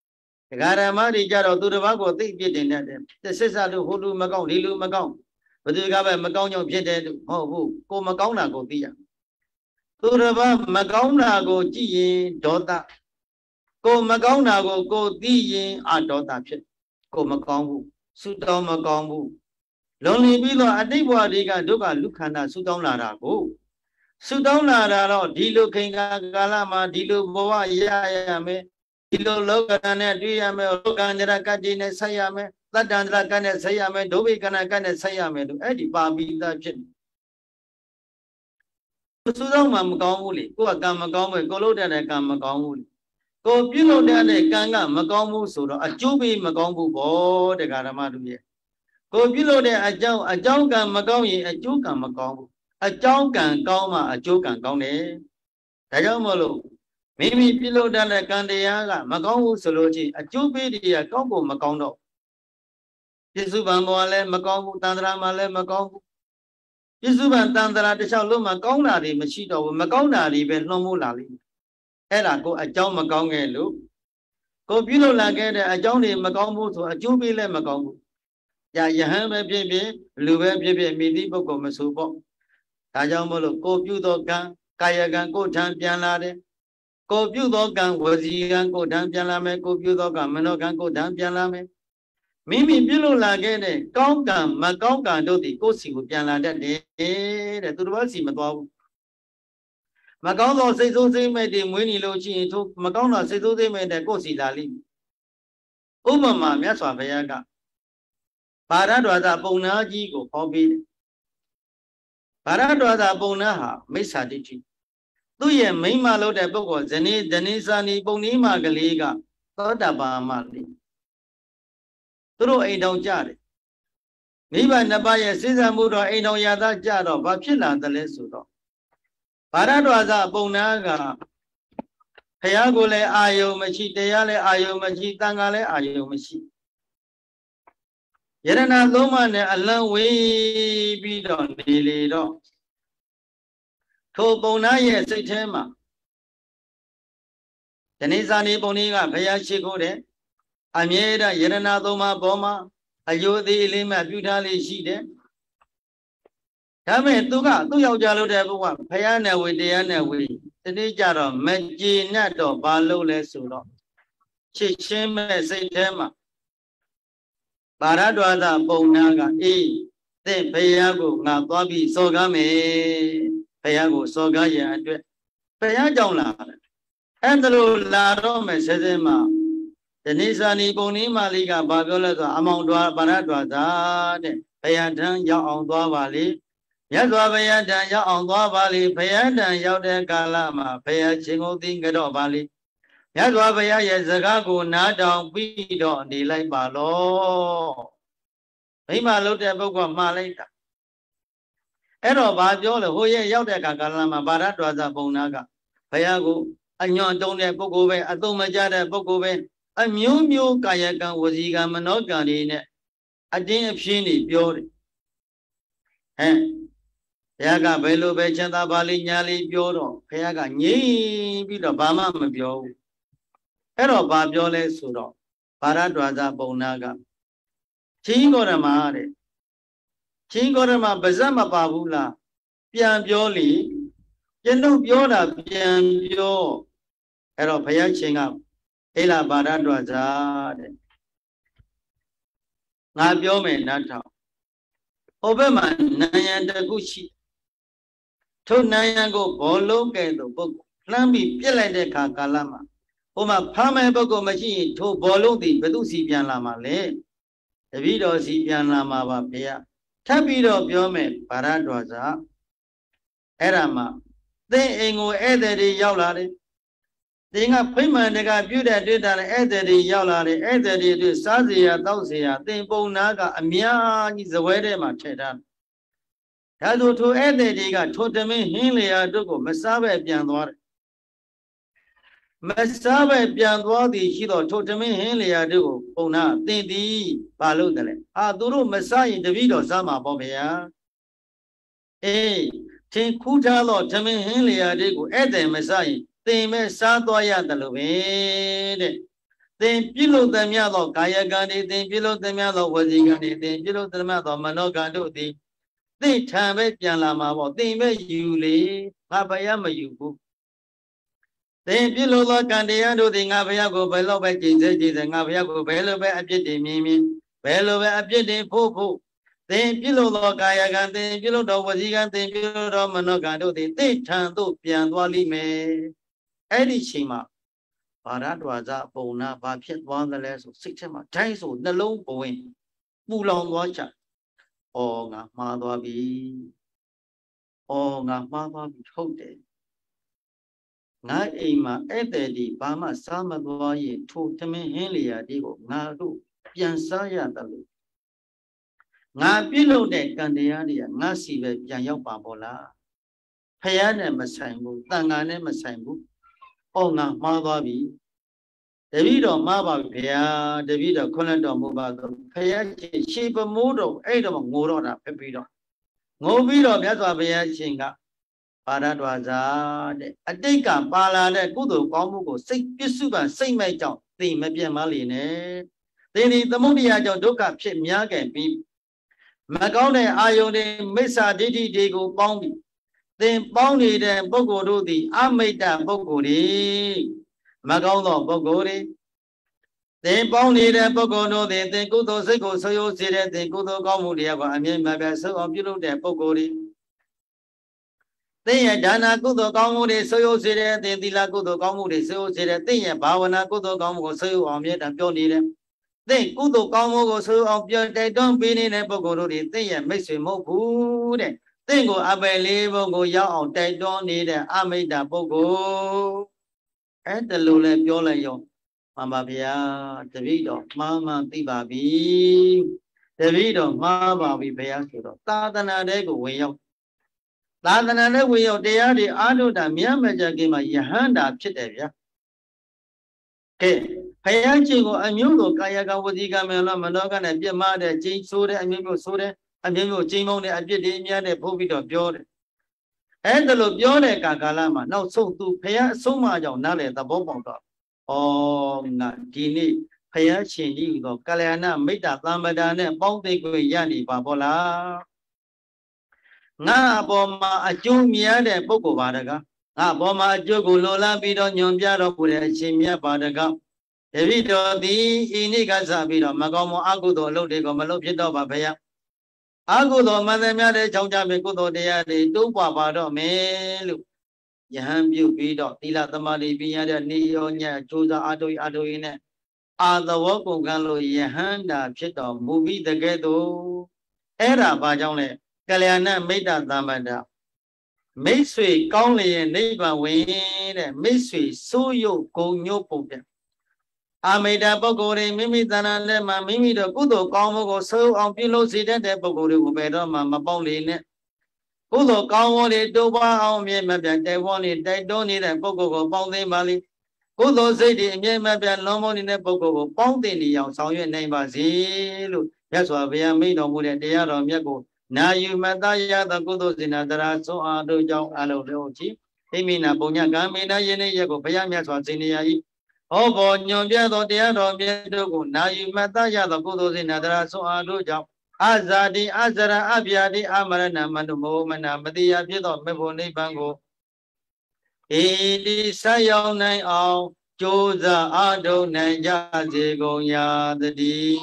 Gara mà đi ra đâu tôi đâu có tí biết đến đấy, thế sẽ sao được hốt lu mà công đi lu mà công, bây giờ các bạn mà công nhau biết đấy, hô hô, cô mà công nào cô tí à, tôi đâu mà công nào cô chỉ đó ta, cô mà công nào cô cô tí à đó ta biết, cô mà công vụ, suốt đâu mà công vụ, lần này bây giờ anh đi qua đi cả đâu cả lúc khán giả suốt đâu là ra cô, suốt đâu là ra đó, đi lúc khi cả cả là mà đi lúc bố à ya ya me. Ilo lokane duyame lokandra kadine sayame tadandra kane sayame dobi kana kane sayame lu edi pabita phit su song ma ma kaung bu le ko ka ma kaung bu ko lokတဲ့ကံမကောင်းဘူးကိုပြုလုပ်တဲ့ကံကမကောင်းဘူးဆိုတော့အကျိုးပေးမကောင်းဘူးဘောတရားဓမ္မတို့ရဲ့ကိုပြုလုပ်တဲ့အကြောင်းအကြောင်းကံမကောင်းရင်အကျိုးကံမကောင်းဘူးအကြောင်းကံကောင်းမှအကျိုးကံကောင်းတယ်ဒါကြောင့်မို့လို့မိမိပြုလုပ်တဲ့ကံတရားကမကောင်းဘူးဆိုလို့ချင်းအကျိုးပေးတရားကောင်းဖို့မကောင်းတော့ပြစ္ဆုတ်ဘံဘောလည်းမကောင်းဘူးတန်ត្រာမှာလည်းမကောင်းဘူးပြစ္ဆုတ်ဘံတန်ត្រာတစ်လျှောက်လုံးမှာကောင်းတာတွေမရှိတော့ဘူးမကောင်းတာတွေပဲလွှမ်းမိုးလာလိမ့်မယ်အဲ့ဒါကိုအကြောင်းမကောင်းခဲ့လို့ကိုပြုလုပ်လာခဲ့တဲ့အကြောင်းတွေမကောင်းဘူးဆိုအကျိုးပေးလည်းမကောင်းဘူး။ညာယဟန်ပဲဖြစ်ဖြစ်လူပဲဖြစ်ဖြစ်မိသည့်ပုဂ္ဂိုလ်မဆိုပေါ့။ဒါကြောင့်မို့လို့ကိုပြုသောကံကာယကံကိုထံပြန်လာတယ်။ကိုပြုသောကံဝစီကံကိုထံပြန်လာမယ်။ကိုပြုသောကံမနောကံကိုထံပြန်လာမယ်။မိမိပြုလုပ်လာခဲ့တဲ့ကောင်းကံမကောင်းကံတို့သည်ကိုယ်စီကိုပြန်လာတတ်တယ်တဲ့။သူတစ်ပါးစီမသွားဘူး။မကောင်းသောစိတ်ဆိုးစိတ်မဲ့တွေမွေးနေလို့ရှိရင်သူမကောင်းသောစိတ်ဆိုးစိတ်မဲ့တဲ့ကိုယ်စီလာလိမ့်မယ်။ဥပမာမြတ်စွာဘုရားကဘာရဒွါသပုံနာကြီးကိုဟောပေးတယ်။ဘာရဒွါသပုံနာဟာမိစ္ဆာဒိဋ္ဌိသူ့ရဲ့မိမလို့တဲ့ပုဂ္ဂိုလ်ဇနီးဇနီးစာနီပုံနီးမကလေးကသောတာပန်မလေးသူတို့အိမ်တော်ကြတယ်။မိဘနှစ်ပါးရဲ့စိစံမှုတော်အိမ်တော်ရသားကြတော့ဘာဖြစ်လာသလဲဆိုတော့ဘာရဒွါသပုံနာကဘုရားကိုလည်းအာယုံမရှိတရားလည်းအာယုံမရှိတန်ခါလည်းအာယုံမရှိယရဏသုံးပါးနဲ့အလံဝေးပြီးတော့နေလေတော့ထိုပုံနာရဲ့စိတ်ထဲမှာဇနီးဇာနီပုံလေးကဘုရားရှိခိုးတယ်အမြဲတမ်းယရဏသုံးပါးပေါ်မှာအယုသေးအလေးမှပြုထားလေးရှိတယ်ဒါမဲ့သူကသူ့ယောက်ျားလို့တဲ့ဘုရားဘုရားနဲ့ဝေတရားနဲ့ဝေဒီနေ့ကြတော့မကျေနပ်တော့ဘာလို့လဲဆိုတော့ချစ်ချင်းမဲ့စိတ်ထဲမှာပါရဒွါသပုံနာကအေးသင်ဘုရားကိုငါသွားပြီးစော်ကားမယ်ဘုရားကိုစော်ကားရန်အတွက်ဘုရားကြောင့်လာတယ်အဲ့ဒါလို့လာတော့မယ်ဆက်စဲမှာဒီနေ့စာနီပုံနီးမလေးကဘာပြောလဲဆိုအမောင်ဒွါပါရဒွါသတဲ့ဘုရားထံရောက်အောင်သွားပါလေမြတ်စွာဘုရားထံရောက်အောင်သွားပါလေဘုရားထံရောက်တဲ့ကာလမှာဘုရားရှင်ကိုသိကြတော့ပါလေမြတ်စွာဘုရားရဲ့စကားကိုနားထောင်ပြီးတော့နေလိုက်ပါလောမိမလုပ်တဲ့ပုဂ္ဂိုလ်မှားလိုက်တာအဲ့တော့ဘာပြောလဲဟိုရဲ့ရောက်တဲ့ကာကာလမှာဗာရဒွါသပုံနာကဘုရားကိုအညွန့်တုံးတဲ့ပုဂ္ဂိုလ်ပဲအသုံးမကျတဲ့ပုဂ္ဂိုလ်ပဲအမျိုးမျိုးကာယကံဝစီကံမနောကံတွေနဲ့အတင်းအဖျင်းတွေပြောတယ်ဟဲ့ဘုရားကဘယ်လိုပဲချမ်းသာပါလိညာလေးပြောတော့ဘုရားကငြိမ်ပြီးတော့ဘာမှမပြောဘူးအဲ့တော့ဘာပြောလဲဆိုတော့ဗာရဒွါသပုံနာကချင်းကောရမတဲ့ချင်းကောရမပါဇက်မပါဘူးလားပြန်ပြောလေကျွန်တော်ပြောတာပြန်ပြောအဲ့တော့ဘုရားရှင်ကအေလာဗာရဒွါသတဲ့ငါပြောမယ်နားထောင်ဟိုဘက်မှာနာယံတကုရှိထိုနာယံကိုဘောလုံးကဲ့သို့ပုဂ္ဂိုလ်လှမ်းပြီးပြစ်လိုက်တဲ့အခါကာလမှာဟိုမှာဖမ်းမဲ့ပုဂ္ဂိုလ်မရှိရင်ထိုဘောလုံးသည်ဘယ်သူစီပြန်လာမှာလဲတပည့်တော်စီပြန်လာမှာပါဗျာထပ်ပြီးတော့ပြောမယ်ဗာရဒွါသအဲ့ဒါမှသင်အိမ်ကိုဧည့်သည်တွေရောက်လာတယ်သင်ကဖိမှန်တကပြုတဲ့တွေ့တာလေဧည့်သည်တွေရောက်လာတယ်ဧည့်သည်တွေအတွက်စားစရာတောက်စရာသင်ပုံနာကအများကြီးဇဝဲထဲမှာထည့်ထားဒါဆိုထိုဧည့်သည်တွေကထိုတမင်းဟင်းလျာတို့ကိုမစားပဲပြန်သွားတယ်မစားပဲပြန်သွားသည်ရှိတော့ထိုတမင်းဟင်းလျာတို့ကိုပုံနာသင်သည်ဘာလို့တလဲအာသူတို့မစားရင်တပည့်တော်စားမှာပေါ့ဗျာအေးသင်ခူးထားတော့တမင်းဟင်းလျာတို့ကိုဧည့်သည်မစားရင်သင်မဲ့စားသွားရတယ်လို့ပဲတဲ့ Then below the Mialo Kayagani, then below the Mialo Wazigani, then below the Mialo Manogandi, they time it Yanlama, they may you lay, Pabayama you. Then below the Candiano, the Navayago, Bello by Jesus, and Navayago, Bello by Abjedi Mimi, Bello by Abjedi Popo. Then below the Kayagan, then below the Wazigan, then below the Manogando, they turn to Pianwali me. Eddie Shima. Paradwaza, Bona, Bapiat, one the less of six months, Taiso, the low boy, Mulong watcher, oh, Mother be, oh, Mother be holded. Night Ema, Eddie, Bama, Samadway, two Tame Helia, Digo, Nadu, Piansaya, the loop. Na below that Gandiania, Nasi, Yayo Babola, Payane Masambu, Tangane Masambu, oh, Mother be. David or Maba Pia, David or Colando Mubado, Paya, sheep a modo, eight of Murona, Pepido. No video, that's why we are chinga. Paradwaza, a deka, Pala, the Kudo, Pamugo, six Pisuba, same major, the Mabia Maline. They need the Mudia Doka, Chip Miaga, Beep. Magone, Ione, Mesa, Didi, Digo, Bounty. Then Bounty, then Bogo, the Ameda Bogori. Magolo Bogori. Then Bounty and Bogono, then they go to Sego, so you see that they go to Gomudia, I mean, my best of you know that Bogori. They had Dana go to Gomudi, so you see that they did not go to Gomudi, so you see that they had Bawana go to Gomu, so you are yet and Johnny them. They go to Gomu, so of your they don't be in a Bogori, they had mixed with more good. They go available, go out, they don't need a Amida Bogo. At the Lula Piola. Mama Pia, Davido, Mama Tibabi, Davido, Mama Vipea, Tadana Dego way out. Tadana way out there, the Ado da Miamaja gave my Yahanda Chitavia. Okay, Payachigo, and you go Kayaga Wadiga Mela, Manogan, and Yamada, Jane Soda, and Mimo Soda, and Mimo Jimon, and Jedimia, the Povid of Jordan. And the Lobione Kakalama, now so to pay so much on Nale, the Bobon. Oh, not Dini, Payachin, Kalana, Mita, Lamadana, Bounty, Yani, Babola. Na Boma, a Jumia, and Boko Badaga. Na Boma, Jogo, Lola, Bidon, Yombiado, Chimia Badaga. Evito, the Inigaza, Bido, Magomo, Agudo, Lodigo, Malopito, Babaya. Agudo, Madame, Jonja, Mekudo, de Dupa, Bado, Melu. Yaham you beat up Tila Tamari Biada Nionia, Chusa Ado Adoine. Ah, the work of Galo Yahanda, Chito, movie the ghetto. Era Bajone, Kaliana made that Damada. Misui, Conley and neighbor Wayne, Misui, so you go no potent. I made a Bogore, Mimi Dana Lema, Mimi the Kudo, Congo, so on below Zidane, the Bogore, better, Mamma Bowling. Kudo Kawani Doba on Yemabian, they wanted, they don't need a Bogo, Bondi Mali. Kudo said the Yemabian, no more in a Bogo, Bondi, young Saw name was Zilu. That's why we are made on Wood, they are on Yago. Now you Mataya, the Kudos in Adara, so I do young Alochi. Emina Bonya Gamina Yene Yago, Payamias was in the Oh, Bonyombia, the other Yago. Now you Mataya, the Kudos in Adara, so I do young. Azadi Azara Abiadi Amarana Manumo Manamadi Abido Meboni Bango. Edi Sayo Nai Ao Joza Ado Naya Zigoya the D.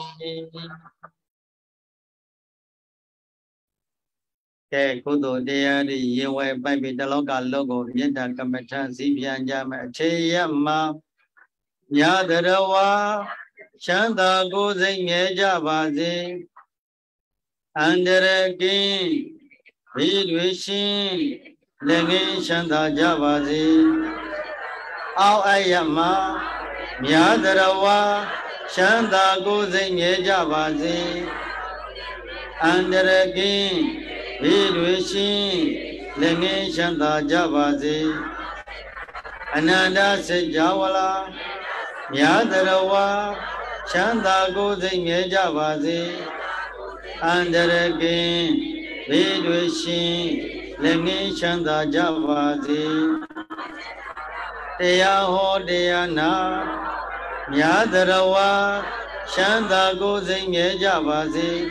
Kudo Dea the Yewe Baby the local logo Yenda Kamatan Zibian Jama Cheyama Yadarawa Shanda Gozi Meja Bazi. Under again, read wishing, Legation the Javazi. How I am, Miadarawa, Shanda Gozi Javazi. Under again, read wishing, Legation the Javazi. Ananda said Javala, Miadarawa, Shanda Gozi Javazi. Under again, read wishing, Legation the Javazi. Dea ho dea na, Nhã Dharawa Shanta Cô Sinh Nghệ Gia Bà Sĩ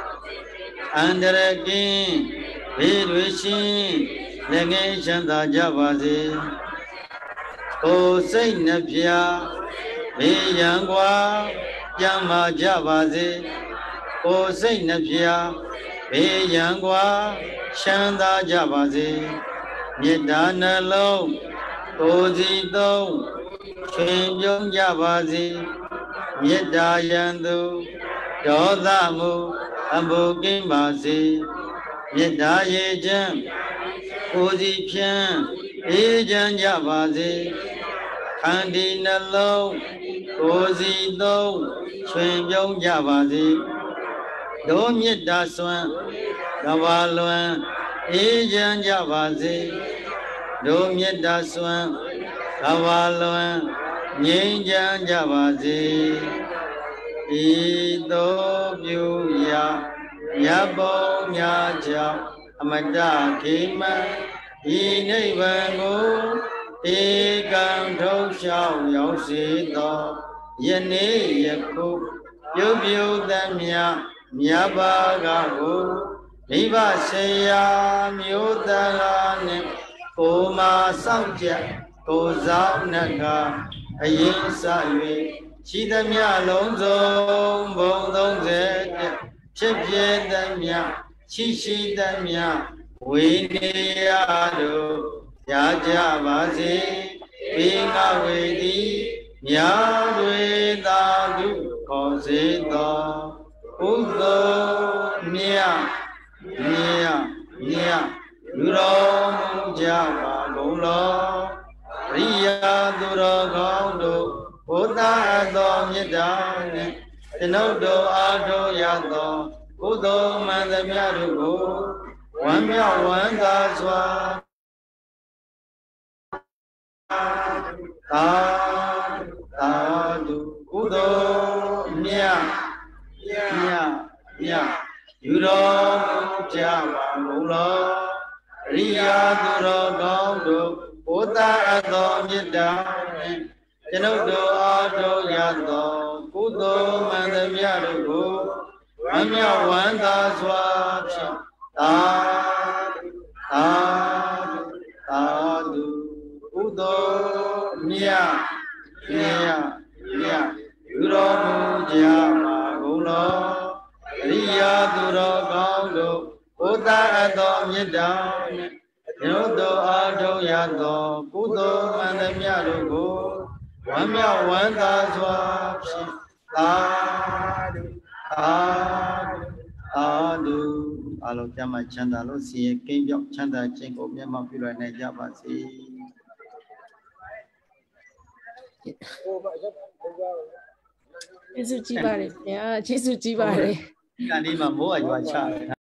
Andarakin Viruishin Lenge Shanta Gia Bà Sĩ Cô Sinh Nập Gia Vì Yang Qua Yang Ma Gia Bà Sĩ Cô Sinh Nập Gia Vì Yang Qua Shanta Gia Bà Sĩ Nhiệt Đà Nà Lâu Cô Di Tông Chuyên Dung Gia Bà Sĩ Nhiệt Đà Yang Tu Đó Đà Mù Âm Bồ Kinh Bà Sĩ Nhiệt Đà Ye Chân Cô Di Phiên Ye Chân Gia Bà Sĩ Khang Đi Nà Lâu Cô Di Tông Chuyên Dung Gia Bà Sĩ Đỗ Nhiệt Đà Xuân Đà Bà Luân Ye Chân Gia Bà Sĩ Đỗ Nhiệt Đà Xuân Đà Bà Luân Ye Chân Gia Bà Sĩ Ý Tô Biêu Ya Nhã Bồ Nhã Chào Amada Kỳ Ma Ý Nây Vân Ngũ Ý Càng Thâu Chào Giáo Sĩ Tò Yên Ý Yết Khu Biêu Biêu Tâm Nhã Nhã Bà Gà Hù Lý Bà Sê Ya Miêu Tà Gà Nè Cô Ma Sao Chạc Cô Giáo Nà Gà Ý Sa Yuê Chi Tâm Nhã Lông Dông Bông Dông Dê Chấp Dê Tâm Nhã Chi Chi Tâm Nhã Quỳ Ni A Đô Nhã Chá Bà Sĩ Vì Ngã Quỳ Đi Nhã Đuê Ta Đu Có Sĩ Tò Ú Tô Nhã Nhã Nhã Đu Rô Mông Chá Bà Gông Lô Riya Tu Rô Gông Đô Bồ Tát Tô Nhiệt Đà Nè Tên Âu Đô A Đô Ya Tô Bồ Tô Man Tâm Nhã Đô Bồ Quán Miao Quán Ta Xoa Ta Ta Du Bồ Tô Nhã Nhã Nhã Yu Rô Mông Chá Bà Gông Lô Riya Tu Rô Gông Đô Bồ Tát Tô Nhiệt Đà Nè Tên Âu Đô A Đô Ya Tô Bồ Tô Man Tâm Nhã Đô Bồ Quán Miao Quán Ta Xoa Ta Ta Ta Du Bồ Tô Nhã Nhã Nhã Yu Rô Mông Chá Bà Gông Lô Riya Tu Rô Gông Đô Bồ Tát Tô Nhiệt Đà Nè Tên Âu Đô A Đô Ya Tô Bồ Tô Man Tâm Nhã Đô Bồ Quán Miao Quán Ta Xoa Ta Ta Ta Du A Lô Chá Ma Chán Đà Lô Xì Kinh Dọc Chán Đà Trên Cổ Miên Mạo Phi Loại Này Gia Bà Sĩ Jésus chi bà đấy, Jésus chi bà đấy. Cái này mà bố ở ngoài chợ